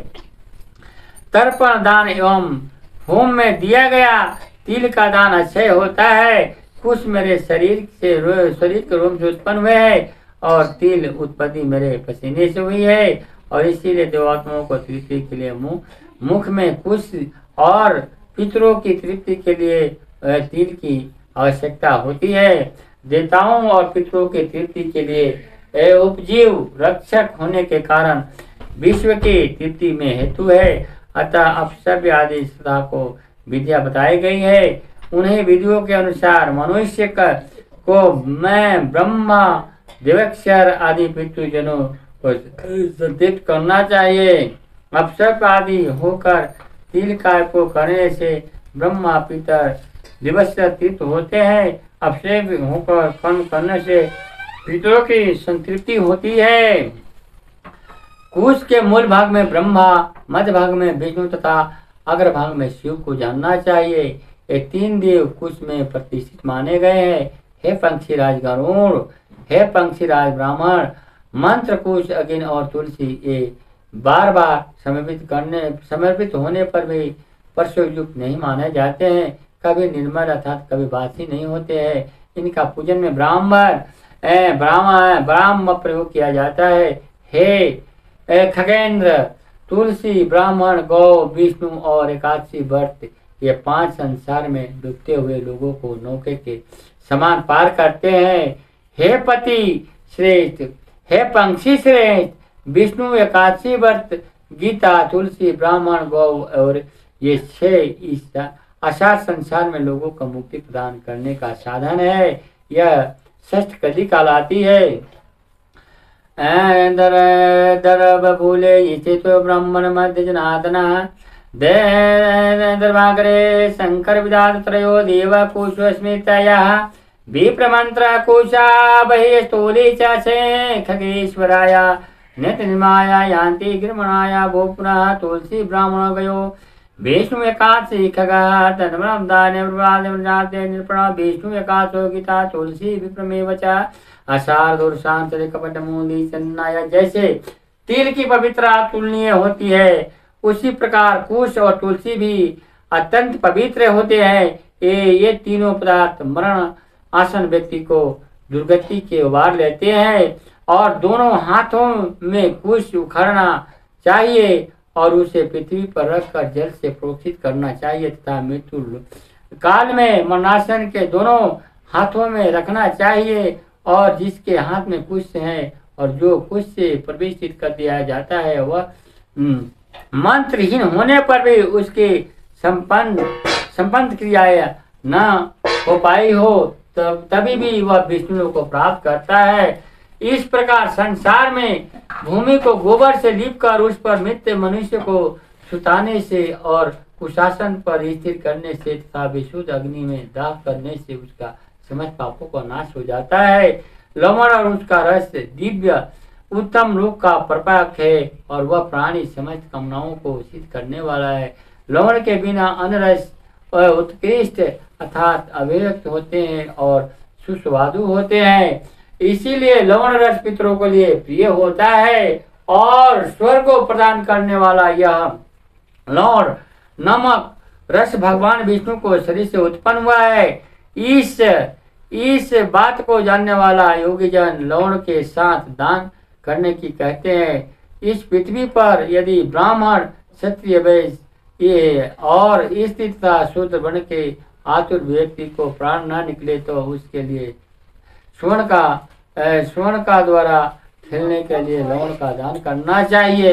तर्पण दान एवं होम में दिया गया तिल का दान अक्षय होता है। कुछ मेरे शरीर से शरीर के रोम से उत्पन्न हुए है और तिल उत्पत्ति मेरे पसीने से हुई है और इसीलिए देवात्माओं को तृप्ति के लिए मुख मुख में कुछ और पितरों की तृप्ति के लिए तिल की आवश्यकता होती है। देवताओं और पितरों की तृप्ति के लिए उपजीव रक्षक होने के कारण विश्व की तृप्ति में हेतु है। अतः अपसव्य आदि सदा को विद्या बताई गई है। उन्हें विधियों के अनुसार मनुष्य को मैं ब्रह्मा देवक्षर आदि पितृजनों को संतुष्ट करना चाहिए। अपसव्य आदि होकर तिल काय को करने से ब्रह्मा पितर दिवस तृप्त होते हैं। अपसव्य होकर कर्म करने से पितरों की संतृप्ति होती है। कुश के मूल भाग में ब्रह्मा, मध्य भाग में विष्णु तथा अग्र भाग में शिव को जानना चाहिए। ये तीन देव कुश में प्रतिष्ठित माने गए हैं। हे पंक्षीराज गरुड़, हे पंक्षीराज ब्राह्मण, मंत्र कुश अग्नि और तुलसी ये बार बार समर्पित करने समर्पित होने पर भी परशुयुक्त नहीं माने जाते हैं। कभी निर्मल अर्थात कभी बासी नहीं होते हैं। इनका पूजन में ब्राह्मण ब्राह्मण ब्राह्म प्रयोग किया जाता है। हे खगेंद्र, तुलसी, ब्राह्मण, गौ, विष्णु और एकादशी व्रत ये पांच संसार में डूबते हुए लोगों को नौके के समान पार करते हैं। हे पति श्रेष्ठ, हे पंक्षी श्रेष्ठ, विष्णु, एकादशी व्रत, गीता, तुलसी, ब्राह्मण, गौ और ये छह इस असार संसार में लोगों को मुक्ति प्रदान करने का साधन है। यह षष्ठ कली कहलाती है। दर दर भूले इसे तो ब्राह्मण मध्य जनादना दर्भाग्रे शंकर विदात त्रयो देव कुशस्मृतया विप्रमंत्र कुशा बहि स्थूली चे खगेश्वराय नित्य निर्माया यान्ति गिरमणाया भो पुनः तुलसी ब्राह्मण गयो विष्णु एकादशी खगा निरूपण विष्णु एकादशो गीता तुलसी विप्रमेव च आषाढ़ दुर्शांत कपट मूली चन्नाया। जैसे तिल की पवित्रता तुलनीय होती है उसी प्रकार कुश और तुलसी भी अत्यंत पवित्र होते हैं। ये ये तीनों पदार्थ मरण आसन व्यक्ति को दुर्गति के उबार लेते हैं और दोनों हाथों में कुश उखाड़ना चाहिए और उसे पृथ्वी पर रखकर जल से प्रोक्षित करना चाहिए तथा मृत्यु काल में मरणासन के दोनों हाथों में रखना चाहिए और जिसके हाथ में कुश है और जो कुश से प्रवेशित कर दिया जाता है वह मंत्रहीन होने पर भी उसकी संपन्न संपन्न क्रियाएं न हो पाई हो तब तभी भी वह विष्णु को प्राप्त करता है। इस प्रकार संसार में भूमि को गोबर से लीपकर उस पर मृत मनुष्य को सुताने से और कुशासन पर स्थिर करने से तथा विशुद्ध अग्नि में दाह करने से उसका समस्त पापों का नाश हो जाता है। लवण और उसका रस दिव्य उत्तम लोक का प्रपाक है और वह प्राणी समस्त कामनाओं को सिद्ध करने वाला है। लवण के बिना अन्य रस उत्कृष्ट अर्थात अव्यक्त होते हैं और सुस्वादु होते हैं। इसीलिए लवण रस पितरों के लिए प्रिय होता है और स्वर्ग को प्रदान करने वाला यह लवण नमक रस भगवान विष्णु को शरीर से उत्पन्न हुआ है। इस इस बात को जानने वाला योगी जन लवण के साथ दान करने की कहते हैं। इस पृथ्वी पर यदि ब्राह्मण क्षत्रिय वैश्य ये और स्थित तथा शूद्र बन के आतुर व्यक्ति को प्राण न निकले तो उसके लिए स्वर्ण का स्वर्ण का द्वारा खेलने के लिए लवण का दान करना चाहिए।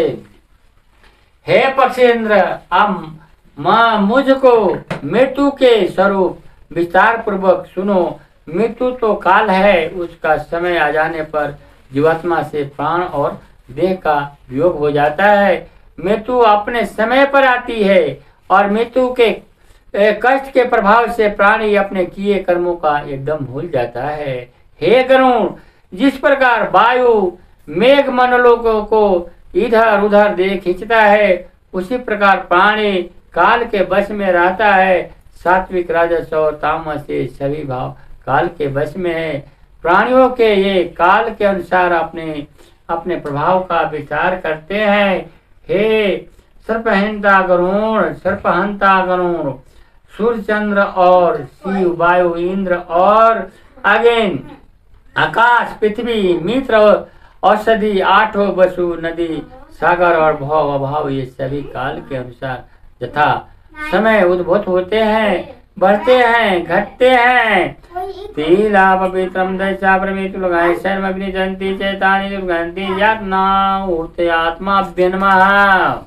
हे पक्षेंद्र, अब माँ मुझको मृत्यु के स्वरूप विस्तार पूर्वक सुनो। मृत्यु तो काल है, उसका समय आ जाने पर जीवात्मा से प्राण और देह का वियोग हो जाता है। मृत्यु अपने समय पर आती है और मृत्यु के कष्ट के प्रभाव से प्राणी अपने किए कर्मों का एकदम भूल जाता है। हे गरुण, जिस प्रकार वायु मेघ मंडलों को इधर उधर दे खींचता है, उसी प्रकार प्राणी काल के वश में रहता है। सात्विक, राजस और तामस ये सभी भाव काल के वश में है। प्राणियों के ये काल के अनुसार अपने अपने प्रभाव का विचार करते हैं। हे सर्पहंता गरुण, सर्पहंता गरुण, सूर्य, चंद्र और शिव, वायु, इंद्र और अगेन आकाश, पृथ्वी, मित्र, औषधि, आठों वसु, नदी, सागर और भाव अभाव ये सभी काल के अनुसार यथा समय उद्भूत होते हैं, बढ़ते हैं, घटते हैं। तीला पवित्रम दशा प्रमित लगाए शर्म अग्नि जंती चैतानी दुर्गंती यातना उठते आत्मा अभ्यनमः।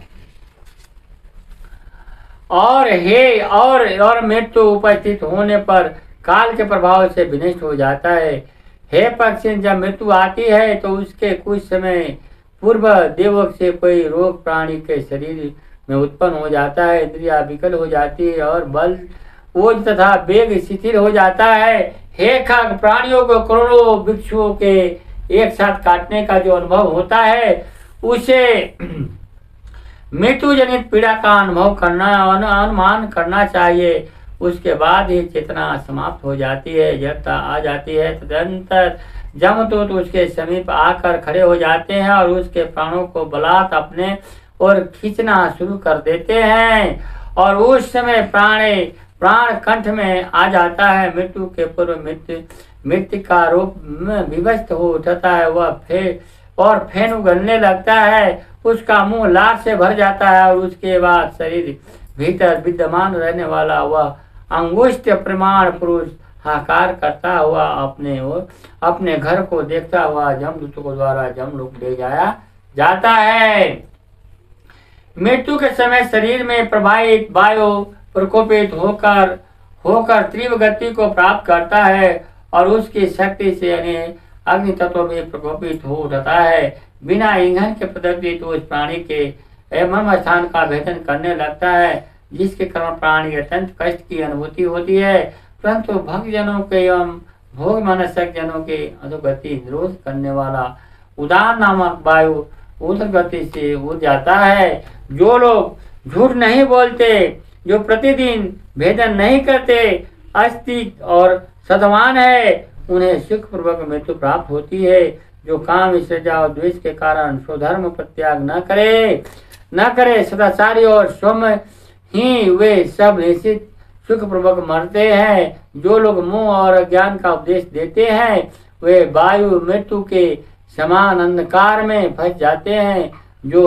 और हे और और मृत्यु उपस्थित होने पर काल के प्रभाव से विनष्ट हो जाता है। हे पक्षी, जब मृत्यु आती है तो उसके कुछ समय पूर्व देवक से कोई रोग प्राणी के शरीर में उत्पन्न हो जाता है, इंद्रिया विकल हो जाती है और बल ओज तथा वेग शिथिल हो जाता है। हे खग, प्राणियों को करोड़ों वृक्षों के एक साथ काटने का जो अनुभव होता है उसे मृत्यु जनित पीड़ा का अनुभव करना अनुमान करना चाहिए। उसके बाद ही चेतना समाप्त हो जाती है, जड़ता आ जाती है। तदंतर जमदूत उसके समीप आकर खड़े हो जाते हैं और उसके प्राणों को बलात् अपने और खींचना शुरू कर देते हैं और उस समय प्राणी प्राण कंठ में आ जाता है। मृत्यु के पूर्व मृत्यु मृत्यु का रूप में विभस्त हो उठता है, वह फे और फेन उगलने लगता है। उसका मुंह लार से भर जाता है और उसके बाद शरीर भीतर विद्यमान रहने वाला वह अंगुष्ठ प्रमाण पुरुष हाकार करता हुआ अपने ओर अपने घर को देखता हुआ जमदूतों को द्वारा जमलोक ले जाया जाता है। मृत्यु के समय शरीर में प्रवाहित वायु प्रकोपित होकर होकर तीव्र गति को प्राप्त करता है और उसकी शक्ति से अग्नि तत्व में प्रकोपित हो उठता है। बिना ईंधन के प्रतिष्ठित उस प्राणी के मर्म स्थान का भेदन करने लगता है, जिसके कारण प्राणी अत्यंत कष्ट की अनुभूति होती है। परंतु भक्त जनों के एवं भोग मनसक जनों के अधोगति निरोध करने वाला उदान नामक वायु उधर गति से उड़ जाता है। जो लोग झूठ नहीं बोलते, जो प्रतिदिन भेदन नहीं करते, अस्तिक और सद्वान है, उन्हें सुख पूर्वक मृत्यु प्राप्त होती है। जो काम ईर्ष्या और द्वेष के कारण स्वधर्म पर त्याग न करे न करे सदाचारी और सौम्य ही वे सब निश्चित सुख पूर्वक मरते हैं। जो लोग मोह और ज्ञान का उपदेश देते हैं वे वायु मृत्यु के समान अंधकार में फंस जाते हैं। जो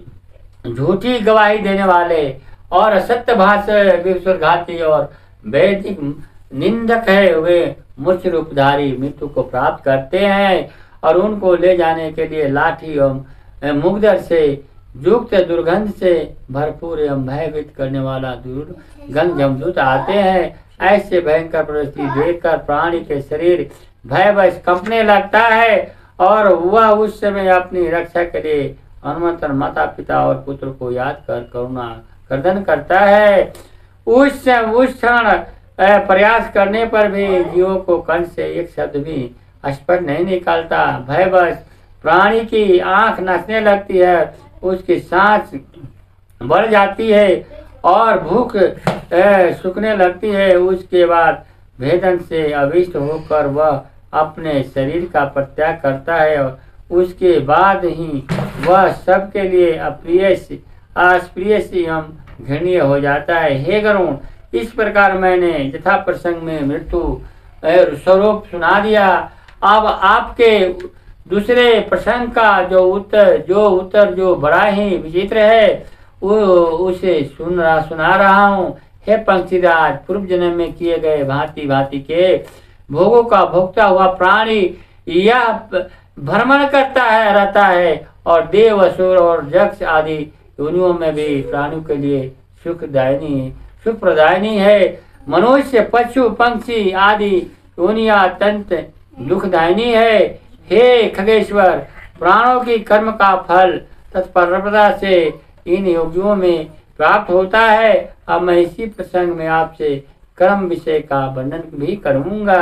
झूठी गवाही देने वाले और सत्य भाषा विश्वासघाती और वैदिक निंदक है, वे मूर्छ रूपधारी मृत्यु को प्राप्त करते हैं और उनको ले जाने के लिए लाठी एवं मुगदर से युक्त दुर्गंध से भरपूर एवं भयभीत करने वाला दुर्गंध जमदूत आते हैं। ऐसे भयंकर परिस्थिति देखकर प्राणी के शरीर भयवश कंपने लगता है और वह उस समय अपनी रक्षा के लिए हनुमंतन माता पिता और पुत्र को याद कर करुणा कर्दन करता है। उस उस क्षण प्रयास करने पर भी जीवों को कंठ से एक शब्द भी स्पष्ट नहीं निकालता। भयवश प्राणी की आंख नसने लगती है, उसकी सांस बढ़ जाती है और भूख सूखने लगती है। उसके बाद भेदन से अभिष्ट होकर वह अपने शरीर का परित्याग करता है और उसके बाद ही वह सबके लिए अप्रिय अस्प्रिय एवं घृणीय हो जाता है। हे गरुण, इस प्रकार मैंने यथा प्रसंग में मृत्यु स्वरूप सुना दिया। अब आपके दूसरे प्रसंग का जो उत्तर जो उत्तर जो बड़ा ही विचित्र है वो उसे सुन रहा सुना रहा हूँ। हे पंक्षीराज, पूर्व जन्म में किए गए भांति भांति के भोगों का भोगता हुआ प्राणी यह भ्रमण करता है रहता है और देव असुर और यक्ष आदि योनियों में भी प्राणियों के लिए सुखदायिनी सुख प्रदायिनी है। मनुष्य, पशु, पंक्षी आदि योनियां अत्यंत दुखदायिनी है। हे खगेश्वर, प्राणों की कर्म का फल तत्परता से इन योगियों में प्राप्त होता है। अब मैं इसी प्रसंग में आपसे कर्म विषय का वर्णन भी करूंगा।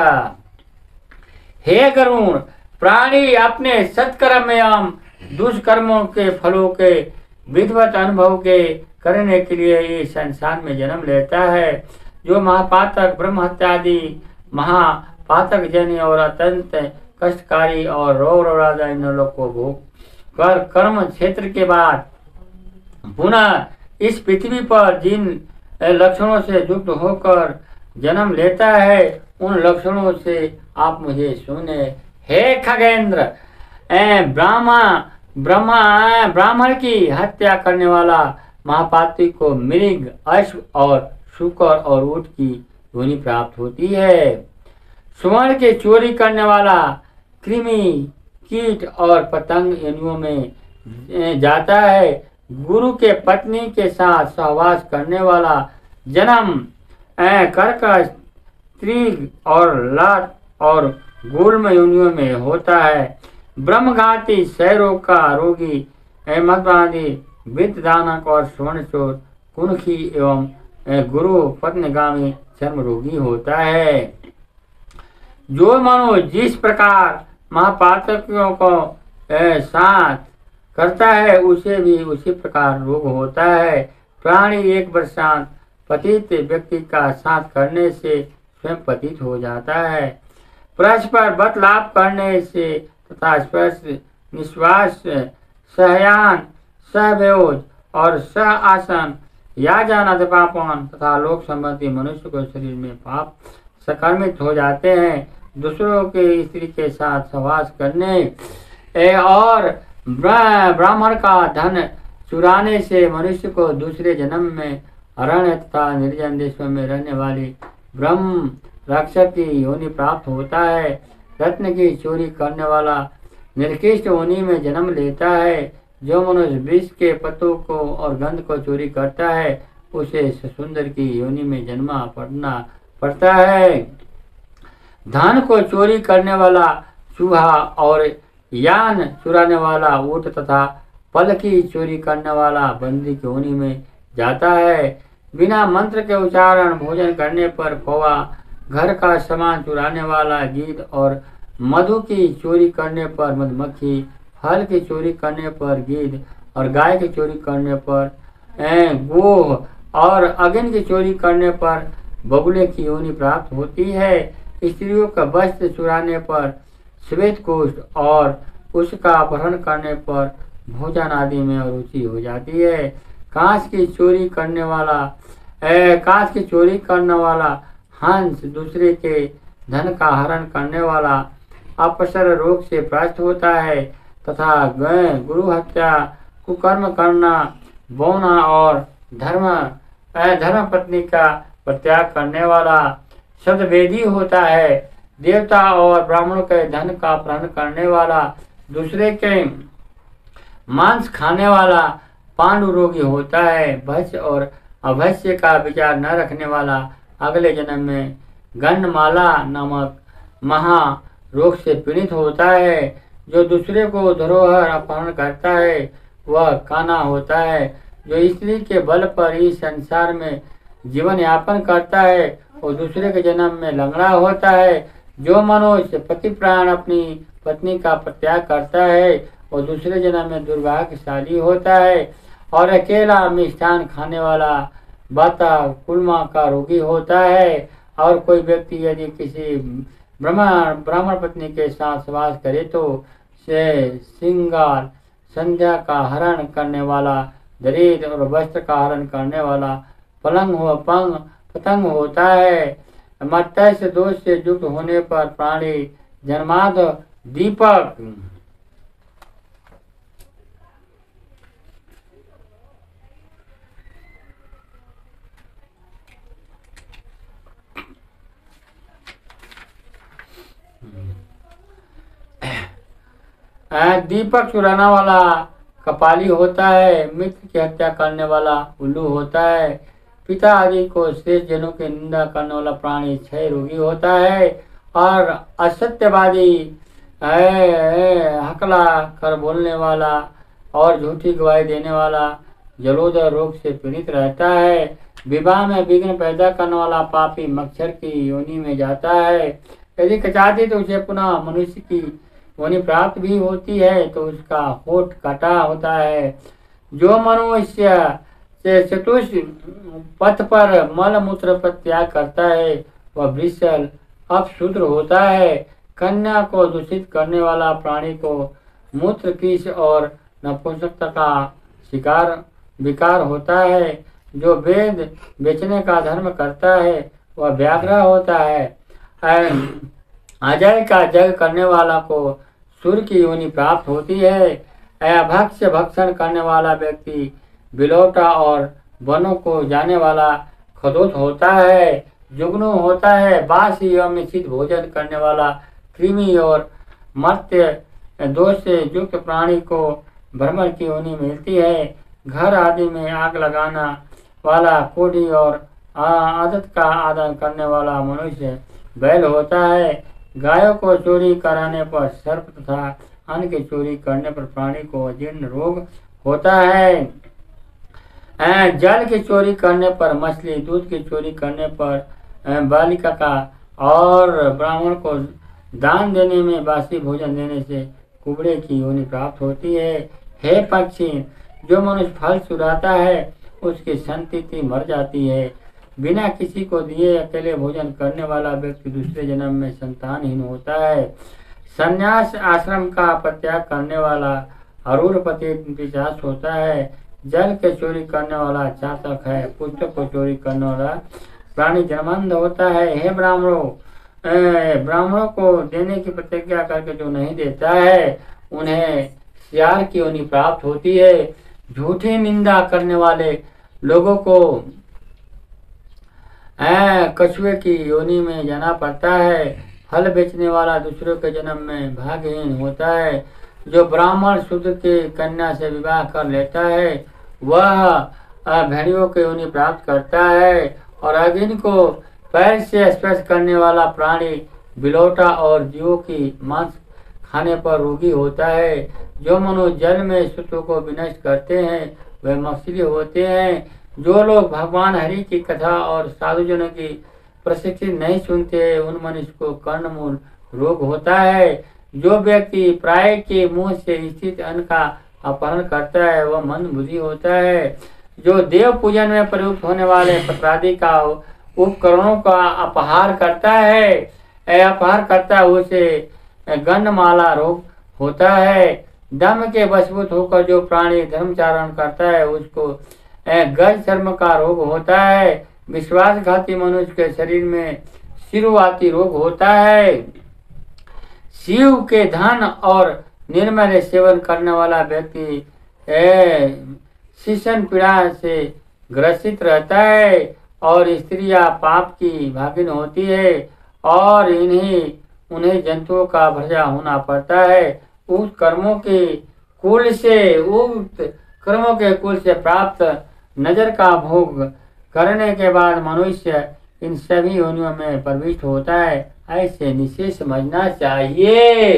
हे गरुण, प्राणी अपने सत्कर्म एवं दुष्कर्मों के फलों के विधिवत अनुभव के करने के लिए इस संसार में जन्म लेता है। जो महापातक, ब्रह्म हत्यादि महापातक जन और अत्यंत कष्टकारी और रोग रोगादि नलों को भोग कर कर्म क्षेत्र के बाद पुनः इस पृथ्वी पर जिन लक्षणों से युक्त होकर जन्म लेता है, उन लक्षणों से आप मुझे सुने। हे खगेंद्र, ब्राह्मण ब्रह्मा ब्राह्मण की हत्या करने वाला महापात्री को मृग, अश्व और शुकर और ऊंट की योनि प्राप्त होती है। स्वर्ण के चोरी करने वाला कृमि, कीट और पतंग योनियों में जाता है। गुरु के पत्नी के साथ सहवास करने वाला जन्म कर्कश, त्रिग और लाट और गुल्म योनियों में होता है। ब्रह्मघाती, क्षयरोग का रोगी, मदवादी, वित्तदानक और स्वर्णचोर, कुनखी एवं गुरु पत्नीगामी चर्म रोगी होता है। जो मनुष्य जिस प्रकार महापातकों को साथ करता है, उसे भी उसी प्रकार रोग होता है। प्राणी एक वर्षांत पतित व्यक्ति का साथ करने से स्वयं पतित हो जाता है। परस्पर बत लाभ करने से तथा स्पर्श, निश्वास, सहयान, सहभोज और सह आसन या जाना पापन तथा लोक संबंधी मनुष्य को शरीर में पाप संक्रमित हो जाते हैं। दूसरों के स्त्री के साथ सहवास करने और ब्राह्मण का धन चुराने से मनुष्य को दूसरे जन्म में अरण्य तथा निर्जन देशों में रहने वाली ब्रह्म रक्षक की योनि प्राप्त होता है। रत्न की चोरी करने वाला निर्कृष्ट योनि में जन्म लेता है। जो मनुष्य विष के पत्तों को और गंध को चोरी करता है, उसे सुंदर की योनि में जन्मा पड़ना पड़ता है। धन को चोरी करने वाला चूहा और यान चुराने वाला ऊंट तथा फल की चोरी करने वाला बंदी की योनि में जाता है। बिना मंत्र के उच्चारण भोजन करने पर कौवा, घर का सामान चुराने वाला गीद और मधु की चोरी करने पर मधुमक्खी, फल की चोरी करने पर गीद और गाय की चोरी करने पर गोह और अग्नि की चोरी करने पर बगुले की योनि प्राप्त होती है। स्त्रियों का वस्त्र चुराने पर श्वेत कोष्ठ और उसका अपहरण करने पर भोजन आदि में रुचि हो जाती है। कांच की चोरी करने वाला कांच की चोरी करने वाला हंस दूसरे के धन का हरण करने वाला अपसर रोग से प्राप्त होता है तथा गुरु हत्या, कुकर्म करना, बौना और धर्म धर्म पत्नी का परित्याग करने वाला शब्दवेदी होता है। देवता और ब्राह्मणों के धन का अपहरण करने वाला, दूसरे के मांस खाने वाला पांडु रोगी होता है। भस्य और अभस्य का विचार न रखने वाला अगले जन्म में गंडमाला नामक महा रोग से पीड़ित होता है। जो दूसरे को धरोहर अपहरण करता है, वह काना होता है। जो स्त्री के बल पर इस संसार में जीवन यापन करता है, और दूसरे के जन्म में लंगड़ा होता है। जो मनुष्य पति प्राण अपनी पत्नी का परित्याग करता है, और दूसरे जन्म में दुर्भाग्यशाली होता है। और अकेला मिष्ठान खाने वाला बाता कुलमा का रोगी होता है। और कोई व्यक्ति यदि किसी ब्राह्मण ब्राह्मण पत्नी के साथ सहवास करे, तो से श्रृंगार संध्या का हरण करने वाला, दरिद्र और वस्त्र का हरण करने वाला पलंग हो पंग पतंग होता है। मत्स्य दोष से युक्त होने पर प्राणी जन्माद दीपक दीपक चुराने वाला कपाली होता है। मित्र की हत्या करने वाला उल्लू होता है। पिता आदि को श्रेष्ठ जनों की निंदा करने वाला प्राणी क्षय रोगी होता है, और असत्यवादी हकला कर बोलने वाला और झूठी गवाही देने वाला जलोदर रोग से पीड़ित रहता है। विवाह में विघ्न पैदा करने वाला पापी मच्छर की योनि में जाता है। यदि कचाती तो उसे पुनः मनुष्य की योनि प्राप्त भी होती है, तो उसका होठ काटा होता है। जो मनुष्य से चतुष पथ पर मल मूत्र पर त्याग करता है, वह वृषल अपशूद्र होता है। कन्या को दूषित करने वाला प्राणी को मूत्र किस और नपुंसकता का शिकार विकार होता है। जो वेद बेचने का धर्म करता है, वह व्याघ्र होता है। अजय का जग करने वाला को सूर्य की योनि प्राप्त होती है। अभक्ष्य भक्षण करने वाला व्यक्ति बिलौटा और वनों को जाने वाला खदोत होता है। जुगनू होता है। बास एवं मिश्रित भोजन करने वाला कृमि और मर्त्य दोष से युक्त प्राणी को भ्रमण की योनि मिलती है। घर आदि में आग लगाना वाला कोढ़ी और आदत का आदर करने वाला मनुष्य बैल होता है। गायों को चोरी कराने पर सर्प तथा अन्न की चोरी करने पर प्राणी को अजीर्ण रोग होता है। जल की चोरी करने पर मछली, दूध की चोरी करने पर बालिका का, और ब्राह्मण को दान देने में बासी भोजन देने से कुबड़े की योनि प्राप्त होती है। हे पक्षी, जो मनुष्य फल चुराता है उसकी संतति मर जाती है। बिना किसी को दिए अकेले भोजन करने वाला व्यक्ति दूसरे जन्म में संतानहीन होता है। संन्यास आश्रम का परित्याग करने वाला अरूढ़ पति पिशाच होता है। जल के चोरी करने वाला चातक है। पुस्तक को चोरी करने वाला प्राणी जन्मंध होता है। हे ब्राह्मणों, ब्राह्मणों को देने की प्रतिज्ञा करके जो नहीं देता है, उन्हें सियार की योनि प्राप्त होती है। झूठी निंदा करने वाले लोगों को कछुए की योनि में जाना पड़ता है। फल बेचने वाला दूसरों के जन्म में भाग्यहीन होता है। जो ब्राह्मण शूद्र की कन्या से विवाह कर लेता है, वह भेड़ियों की योनि प्राप्त करता है। और अग्नि को पैर से स्पर्श करने वाला प्राणी बिलौटा और जीवों की मांस खाने पर रोगी होता है। जो मनुष्य जल में सूत्रों को विनष्ट करते हैं, वे मछली होते हैं। जो लोग भगवान हरि की कथा और साधुजनों की प्रशिक्षित नहीं सुनते, उन मनुष्य को कर्णमूल रोग होता है। जो व्यक्ति प्राय के मुंह से स्थित अन्न का अपहरण करता है, वह मंद बुद्धि होता है। जो देव पूजन में प्रयुक्त होने वाले पत्रादि का उपकरणों का अपहार करता है अपहार करता है उसे गन्धमाला रोग होता है। दम के वशीभूत होकर जो प्राणी धर्मचारण करता है, उसको गज चर्म का रोग होता है। विश्वासघाती मनुष्य के शरीर में शिरुआती रोग होता है। शिव के धन और निर्मल सेवन करने वाला व्यक्ति शिशन पीड़ा से ग्रसित रहता है, और स्त्रियां पाप की भागिन होती है, और इन्हें उन्हें जंतुओं का भजा होना पड़ता है। उस कर्मों के कुल से उक्त कर्मों के कुल से प्राप्त नजर का भोग करने के बाद मनुष्य इन सभी योनियों में प्रविष्ट होता है। ऐसे निश्चय समझना चाहिए।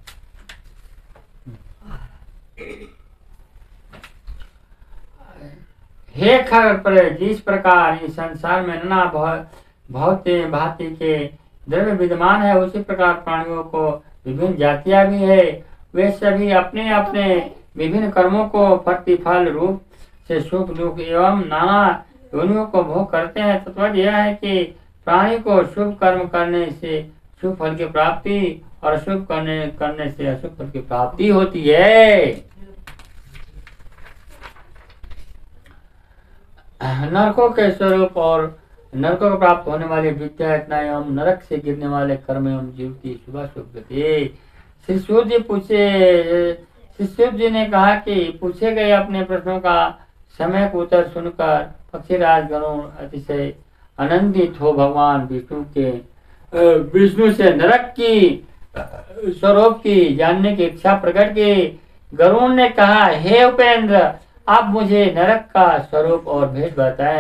हे खर पर, जिस प्रकार इस संसार में नाना भांति भांति के द्रव्य विद्यमान है, उसी प्रकार प्राणियों को विभिन्न जातियां भी है। वे सभी अपने अपने विभिन्न कर्मों को प्रतिफल रूप से सुख दुख एवं नाना योनियों को भोग करते हैं। तत्व यह है कि प्राणी को शुभ कर्म करने से शुभ फल की प्राप्ति और अशुभ करने करने से अशुभ फल की प्राप्ति होती है। नरकों के स्वरूप और नरकों को प्राप्त होने वाली विद्या इतना एवं नरक से गिरने वाले कर्म एवं जीव की शुभ शुभ गति। श्री सूर्य जी पूछे श्री सूर्य जी ने कहा कि पूछे गए अपने प्रश्नों का समय को उत्तर सुनकर पक्षीराज गरुड़ अतिशय आनंदित हो भगवान विष्णु के विष्णु से नरक की स्वरूप की जानने की इच्छा प्रकट की। गरुड़ ने कहा, हे उपेंद्र, आप मुझे नरक का स्वरूप और भेद बताएं।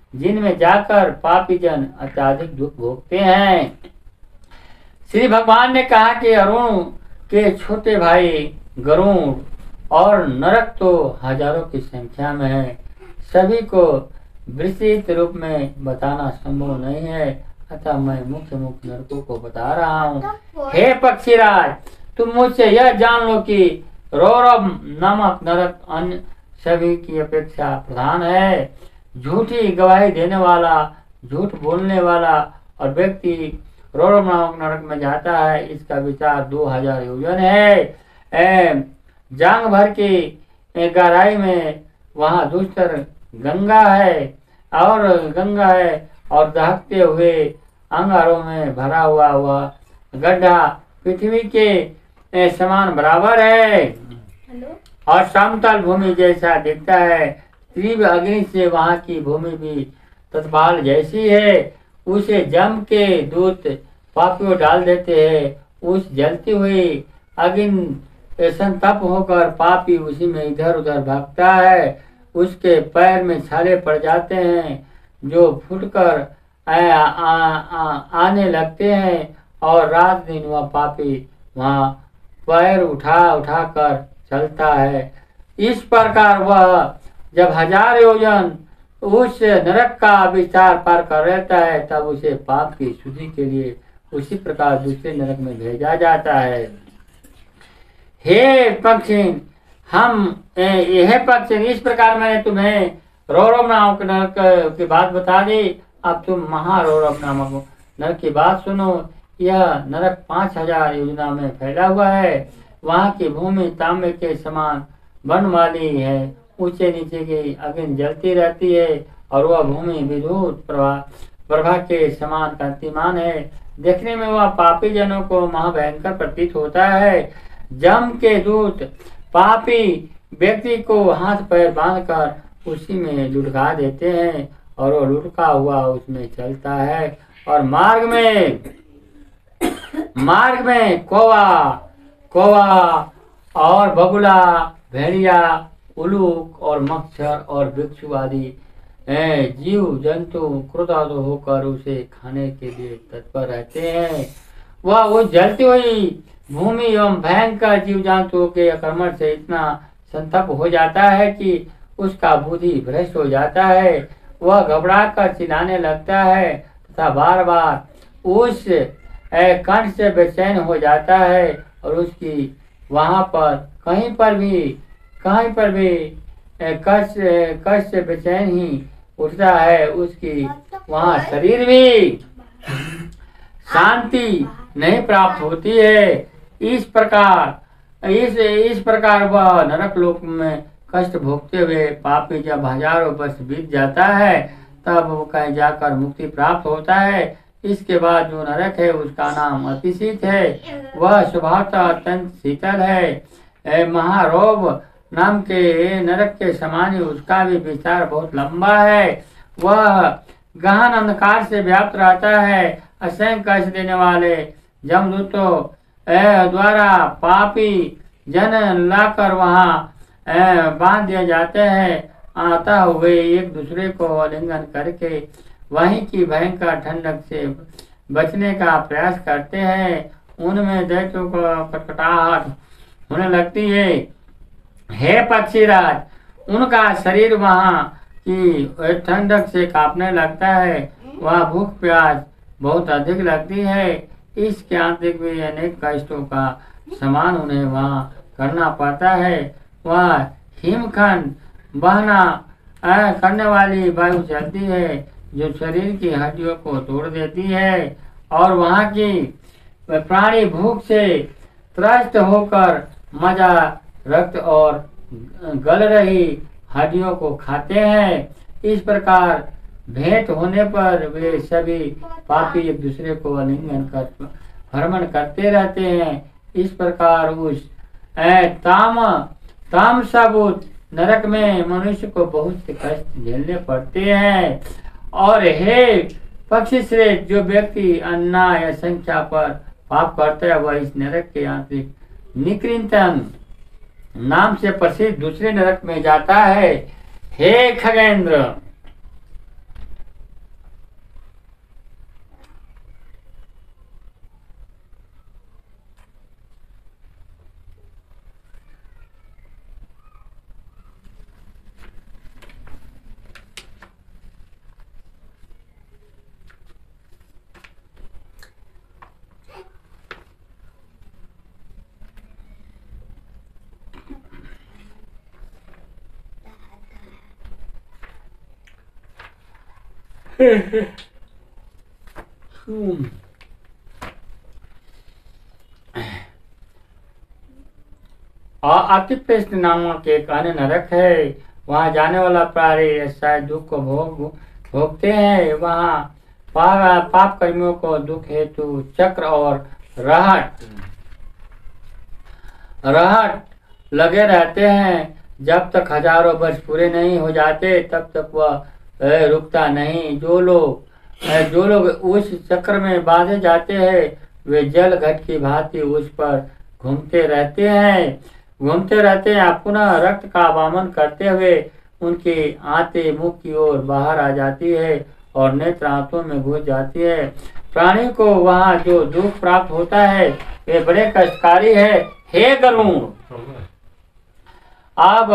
जिनमें जाकर पापी जन अत्यधिक दुख भोगते हैं। श्री भगवान ने कहा कि अरुण के छोटे भाई गरुड़ और नरक तो हजारों की संख्या में है, सभी को विस्तृत रूप में बताना संभव नहीं है, अतः मैं मुख्य मुख्य नरकों को बता रहा हूँ। हे पक्षीराज, तुम मुझसे यह जान लो कि रौरव नामक नरक अन्य सभी की अपेक्षा प्रधान है। झूठी गवाही देने वाला, झूठ बोलने वाला और व्यक्ति रौरव नामक नरक में जाता है। इसका विचार दो हजार योजन है। जांग भर की गहराई में वहाँ दुष्टर गंगा है और गंगा है और दहकते हुए अंगारों में भरा हुआ हुआ गड्ढा पृथ्वी के समान बराबर है और समतल भूमि जैसा दिखता है। तीव्र अग्नि से वहाँ की भूमि भी तत्पाल जैसी है। उसे जम के दूत पापियों डाल देते हैं। उस जलती हुई अग्नि संतप्त होकर पापी उसी में इधर उधर भागता है। उसके पैर में छाले पड़ जाते हैं जो फूटकर आ, आ, आ, आने लगते हैं और रात दिन वह पापी वहाँ पैर उठा उठा कर चलता है। इस प्रकार वह जब हजार योजन उस नरक का विस्तार पार कर रहता है, तब उसे पाप की शुद्धि के लिए उसी प्रकार दूसरे नरक में भेजा जाता है। हे पक्षी, हम यह पक्षी, इस प्रकार मैंने तुम्हें रौरव नामक नरक की बात बता दी। अब तुम महारौरव नामक नरक की बात सुनो। यह नरक पांच हजार योजना में फैला हुआ है। वहाँ की भूमि तांबे के समान बन वाली है। ऊंचे नीचे की अग्नि जलती रहती है और वह भूमि विद्युत प्रभा प्रभा के समान कांतिमान है। देखने में वह पापी जनों को महाभयंकर प्रतीत होता है। जम के दूत पापी व्यक्ति को हाथ पैर बांधकर उसी में लुढ़का देते हैं और वो लुढ़का हुआ उसमें चलता है और मार्ग में मार्ग में कौवा कौवा और बगुला, भेड़िया, उल्लूक और मच्छर और भिक्षु आदि जीव जंतु क्रोधान्वित होकर उसे खाने के लिए तत्पर रहते हैं। वह उस जलती हुई भूमि एवं भयंकर जीव जंतुओं के आक्रमण से इतना संतप्त हो जाता है कि उसका बुद्धि भ्रष्ट हो जाता है। वह घबरा कर चिल्लाने लगता है तथा बार बार उस कंठ से बेचैन हो जाता है और उसकी वहाँ पर कहीं पर भी कहीं पर भी कष्ट कष्ट से बेचैन ही उठता है। उसकी वहाँ शरीर भी शांति नहीं प्राप्त होती है। इस प्रकार इस इस प्रकार वह नरक लोक में कष्ट भोगते हुए पापी जब हजारों वर्ष बीत जाता है, तब वो कहीं जाकर मुक्ति प्राप्त होता है। इसके बाद जो नरक है उसका नाम अतिशीत है। वह स्वभावतः अत्यंत शीतल है। महारोग नाम के नरक के समान ही उसका भी विस्तार बहुत लंबा है। वह गहन अंधकार से व्याप्त रहता है। असंख्य कष्ट देने वाले जमदूतों द्वारा पापी जन लाकर वहाँ बांध दिए जाते हैं। आता हुए एक दूसरे को आलिंगन करके वहीं की भयंकर ठंडक से बचने का प्रयास करते हैं। उनमें दैत्यों को कटकटाहट होने लगती है। हे पक्षीराज, उनका शरीर वहाँ की ठंडक से कांपने लगता है। वह भूख प्यास बहुत अधिक लगती है। इसके आंतरिक भी अनेक कष्टों का समान उन्हें वहाँ करना पड़ता है। वह हिमखंड बहना करने वाली वायु चलती है जो शरीर की हड्डियों को तोड़ देती है और वहाँ की प्राणी भूख से त्रस्त होकर मजा रक्त और गल रही हड्डियों को खाते हैं। इस प्रकार भेंट होने पर वे सभी पापी एक दूसरे को आलिंगन कर भ्रमण करते रहते हैं। इस प्रकार उस ताम ताम सबूत नरक में मनुष्य को बहुत से कष्ट झेलने पड़ते हैं। और हे पक्षी श्रेष्ठ, जो व्यक्ति अन्ना या संख्या पर पाप करता है वह इस नरक के आंतरिक निकृंतन नाम से प्रसिद्ध दूसरे नरक में जाता है। हे खगेंद्र, और अतिपृष्ठ नामक एक अन्य नरक है, वहां जाने वाला प्राणी ऐसा दुख को भोग भोगते हैं। वहां पा, पाप कर्मियों को दुख हेतु चक्र और रहट रहट लगे रहते हैं। जब तक हजारों वर्ष पूरे नहीं हो जाते तब तक वह रुकता नहीं। जो लोग जो लोग उस चक्र में बांधे जाते हैं वे जल घट की भांति उस पर घूमते रहते हैं घूमते रहते हैं पुनः रक्त का वामन करते हुए उनकी आंतें मुख की ओर बाहर आ जाती है और नेत्र आंतों में घुस जाती है। प्राणी को वहाँ जो दुख प्राप्त होता है वे बड़े कष्टकारी है। हे गरुण, अब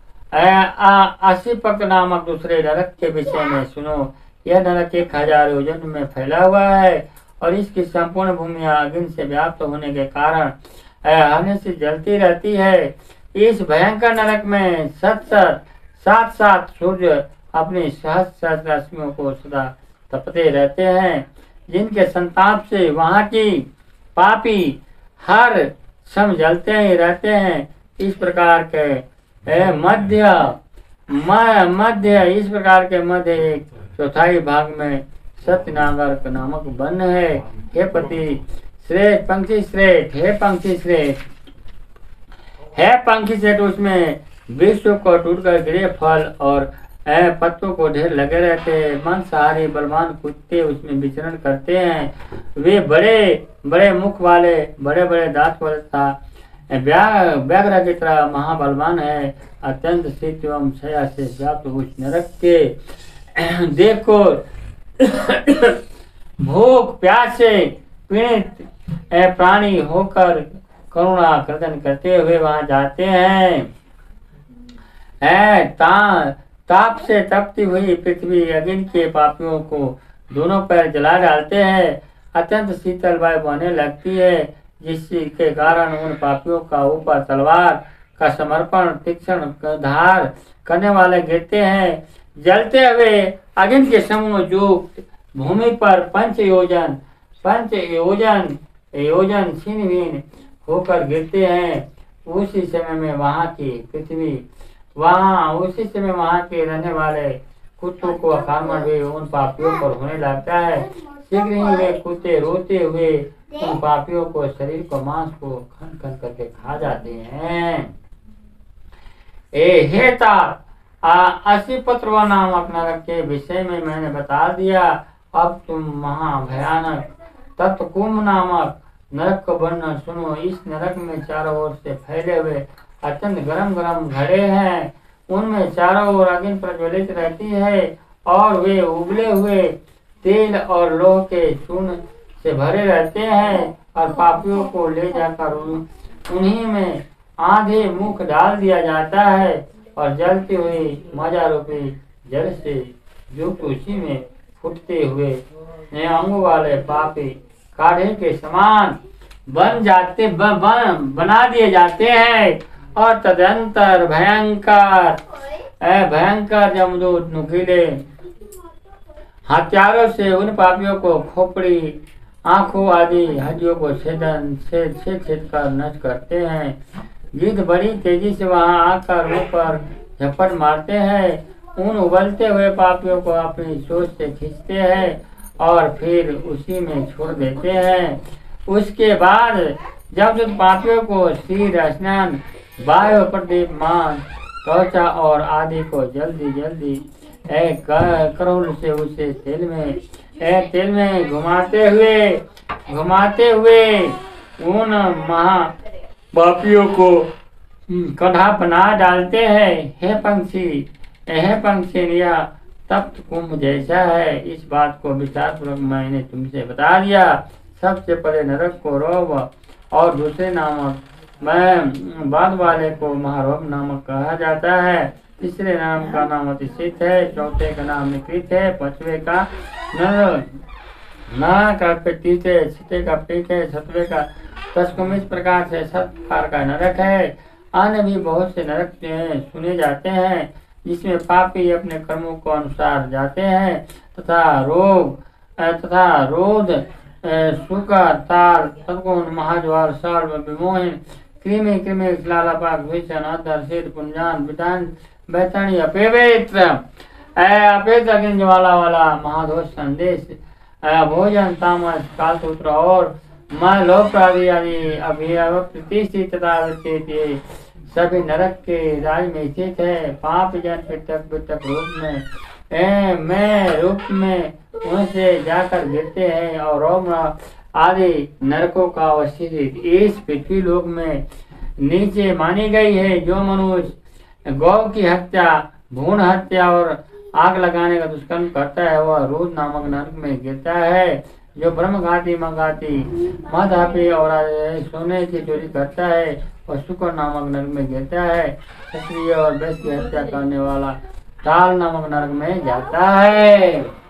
असीपक नामक दूसरे नरक के विषय में सुनो। यह नरक एक हजार योजन में फैला हुआ है और इसकी संपूर्ण भूमि अग्नि से व्याप्त होने के कारण हमेशा जलती रहती है। इस भयंकर नरक में सत सत सात सात सूर्य अपनी सहस्त्र रश्मियों को सदा तपते रहते हैं, जिनके संताप से वहाँ की पापी हर सम जलते ही रहते हैं। इस प्रकार के मध्य मध्य इस प्रकार के मध्य एक चौथाई भाग में सत्यनागर नामक वन है। हे पति श्रेष्ठ, पंखी श्रेष्ठ, हे पंखी श्रेष्ठ, है पंखी श्रेष्ठ, उसमें विश्व को टूटकर गिरे फल और पत्तों को ढेर लगे रहते हैं। मांसाहारी बलवान कुत्ते उसमें विचरण करते हैं। वे बड़े बड़े मुख वाले, बड़े बड़े दांत वाले था, व्याघ्र की तरह महाबलवान है। अत्यंत शीत एवं छया से व्याप्त उस नरक के देखो भूख प्यास से पीड़ित प्राणी होकर करुणा कर्दन करते हुए वहां जाते हैं। है ता, ताप से तपती हुई पृथ्वी अग्नि के पापियों को दोनों पैर जला डालते हैं। अत्यंत शीतल वायु बहने लगती है, जिसके कारण उन पापियों का ऊपर तलवार का समर्पण तीक्ष्ण धार करने वाले गिरते हैं। जलते हुए अग्नि के समूह युक्त भूमि पर पंच योजन पंच योजन योजन छीन भीन होकर गिरते हैं। उसी समय में वहाँ की पृथ्वी वहाँ उसी समय वहाँ के रहने वाले कुत्तों को आक्रमण भी उन पापियों पर होने लगता है। शीघ्र ही वे कुत्ते रोते हुए उन पापियों को शरीर को मांस को खन खन करके खा जाते हैं। ए हेता असीपत्र नामक नरक के विषय में मैंने बता दिया। अब तुम महाभयानक तत्व कुंभ नामक नरक को वर्णन सुनो। इस नरक में चारों ओर से फैले हुए अत्यंत गरम गरम घड़े हैं। उनमें चारों ओर अग्नि प्रज्वलित रहती है और वे उबले हुए तेल और लोह के चूर्ण से भरे रहते हैं और पापियों को ले जाकर उन, उन्हीं में आधे मुख डाल दिया जाता है और जलती हुई मजा रूपी जल से युक्त उसी में फूटते हुए अंगों वाले पापी काढ़े के समान बन जाते ब, बन, बना दिए जाते हैं। और तदंतर भयंकर भयंकर जमदूत नुकीले हथियारों से उन पापियों को खोपड़ी आंखों आदि हड्डियों को छेदन छेद छेद छेद कर नष्ट करते हैं। गिद्ध बड़ी तेजी से वहां आकर ऊपर झपट मारते हैं। उन उबलते हुए पापियों को अपनी सोच से खींचते हैं और फिर उसी में छोड़ देते हैं। उसके बाद जब जब पापियों को सिर स्नान वायु प्रदीप मान त्वचा और आदि को जल्दी जल्दी एक करोल से उसे तेल में एक तेल में घुमाते हुए घुमाते हुए उन महा पापियों को कढ़ा बना डालते हैं। हे पंछी हे पंछी यह तप्त कुंभ जैसा है। इस बात को विस्तार पूर्वक मैंने तुमसे बता दिया। सबसे पहले नरक को रोग और दूसरे नामक मैं बाद वाले को महारोग नामक कहा जाता है। तीसरे नाम का नाम अतिशित है, चौथे का नाम निकृत है, पांचवे का नर ना का तीसरे छठे का पीक है, सतवे का तस्कुम। इस प्रकार से सब प्रकार का नरक है। अन्य भी बहुत से नरक सुने जाते हैं। जिसमें पापी अपने कर्मों को अनुसार जाते हैं, तथा रोग तथा रोध सुकर तार सदगुण महाज्वार सर्व विमोहन कृमि कृमि लालापाक भीषण अधर सिद्ध पुंजान विधान बैतणी अपेवित्र अपेत्र ज्वाला वाला महादोष संदेश भोजन तामस कालसूत्र और मैं लोक आदि आदि अभिप्रतिष्ठित तथा सभी नरक के राज में स्थित है। पाप जन पृथक पृथक रूप में ए, मैं रूप में उनसे जाकर गिरते हैं और रोम आदि नरकों का अवस्थित इस पृथ्वी लोक में नीचे मानी गई है। जो मनुष्य गौ की हत्या, भ्रूण हत्या और आग लगाने का दुष्कर्म करता है वह रोध नामक नरक में गिरता है। जो ब्रह्मघाती मघाती मदापी और सोने की चोरी करता है वह शुक्र नामक नरक में गिरता है। क्षत्रिय और वैश्य की हत्या करने वाला ताल नामक नरक में जाता है।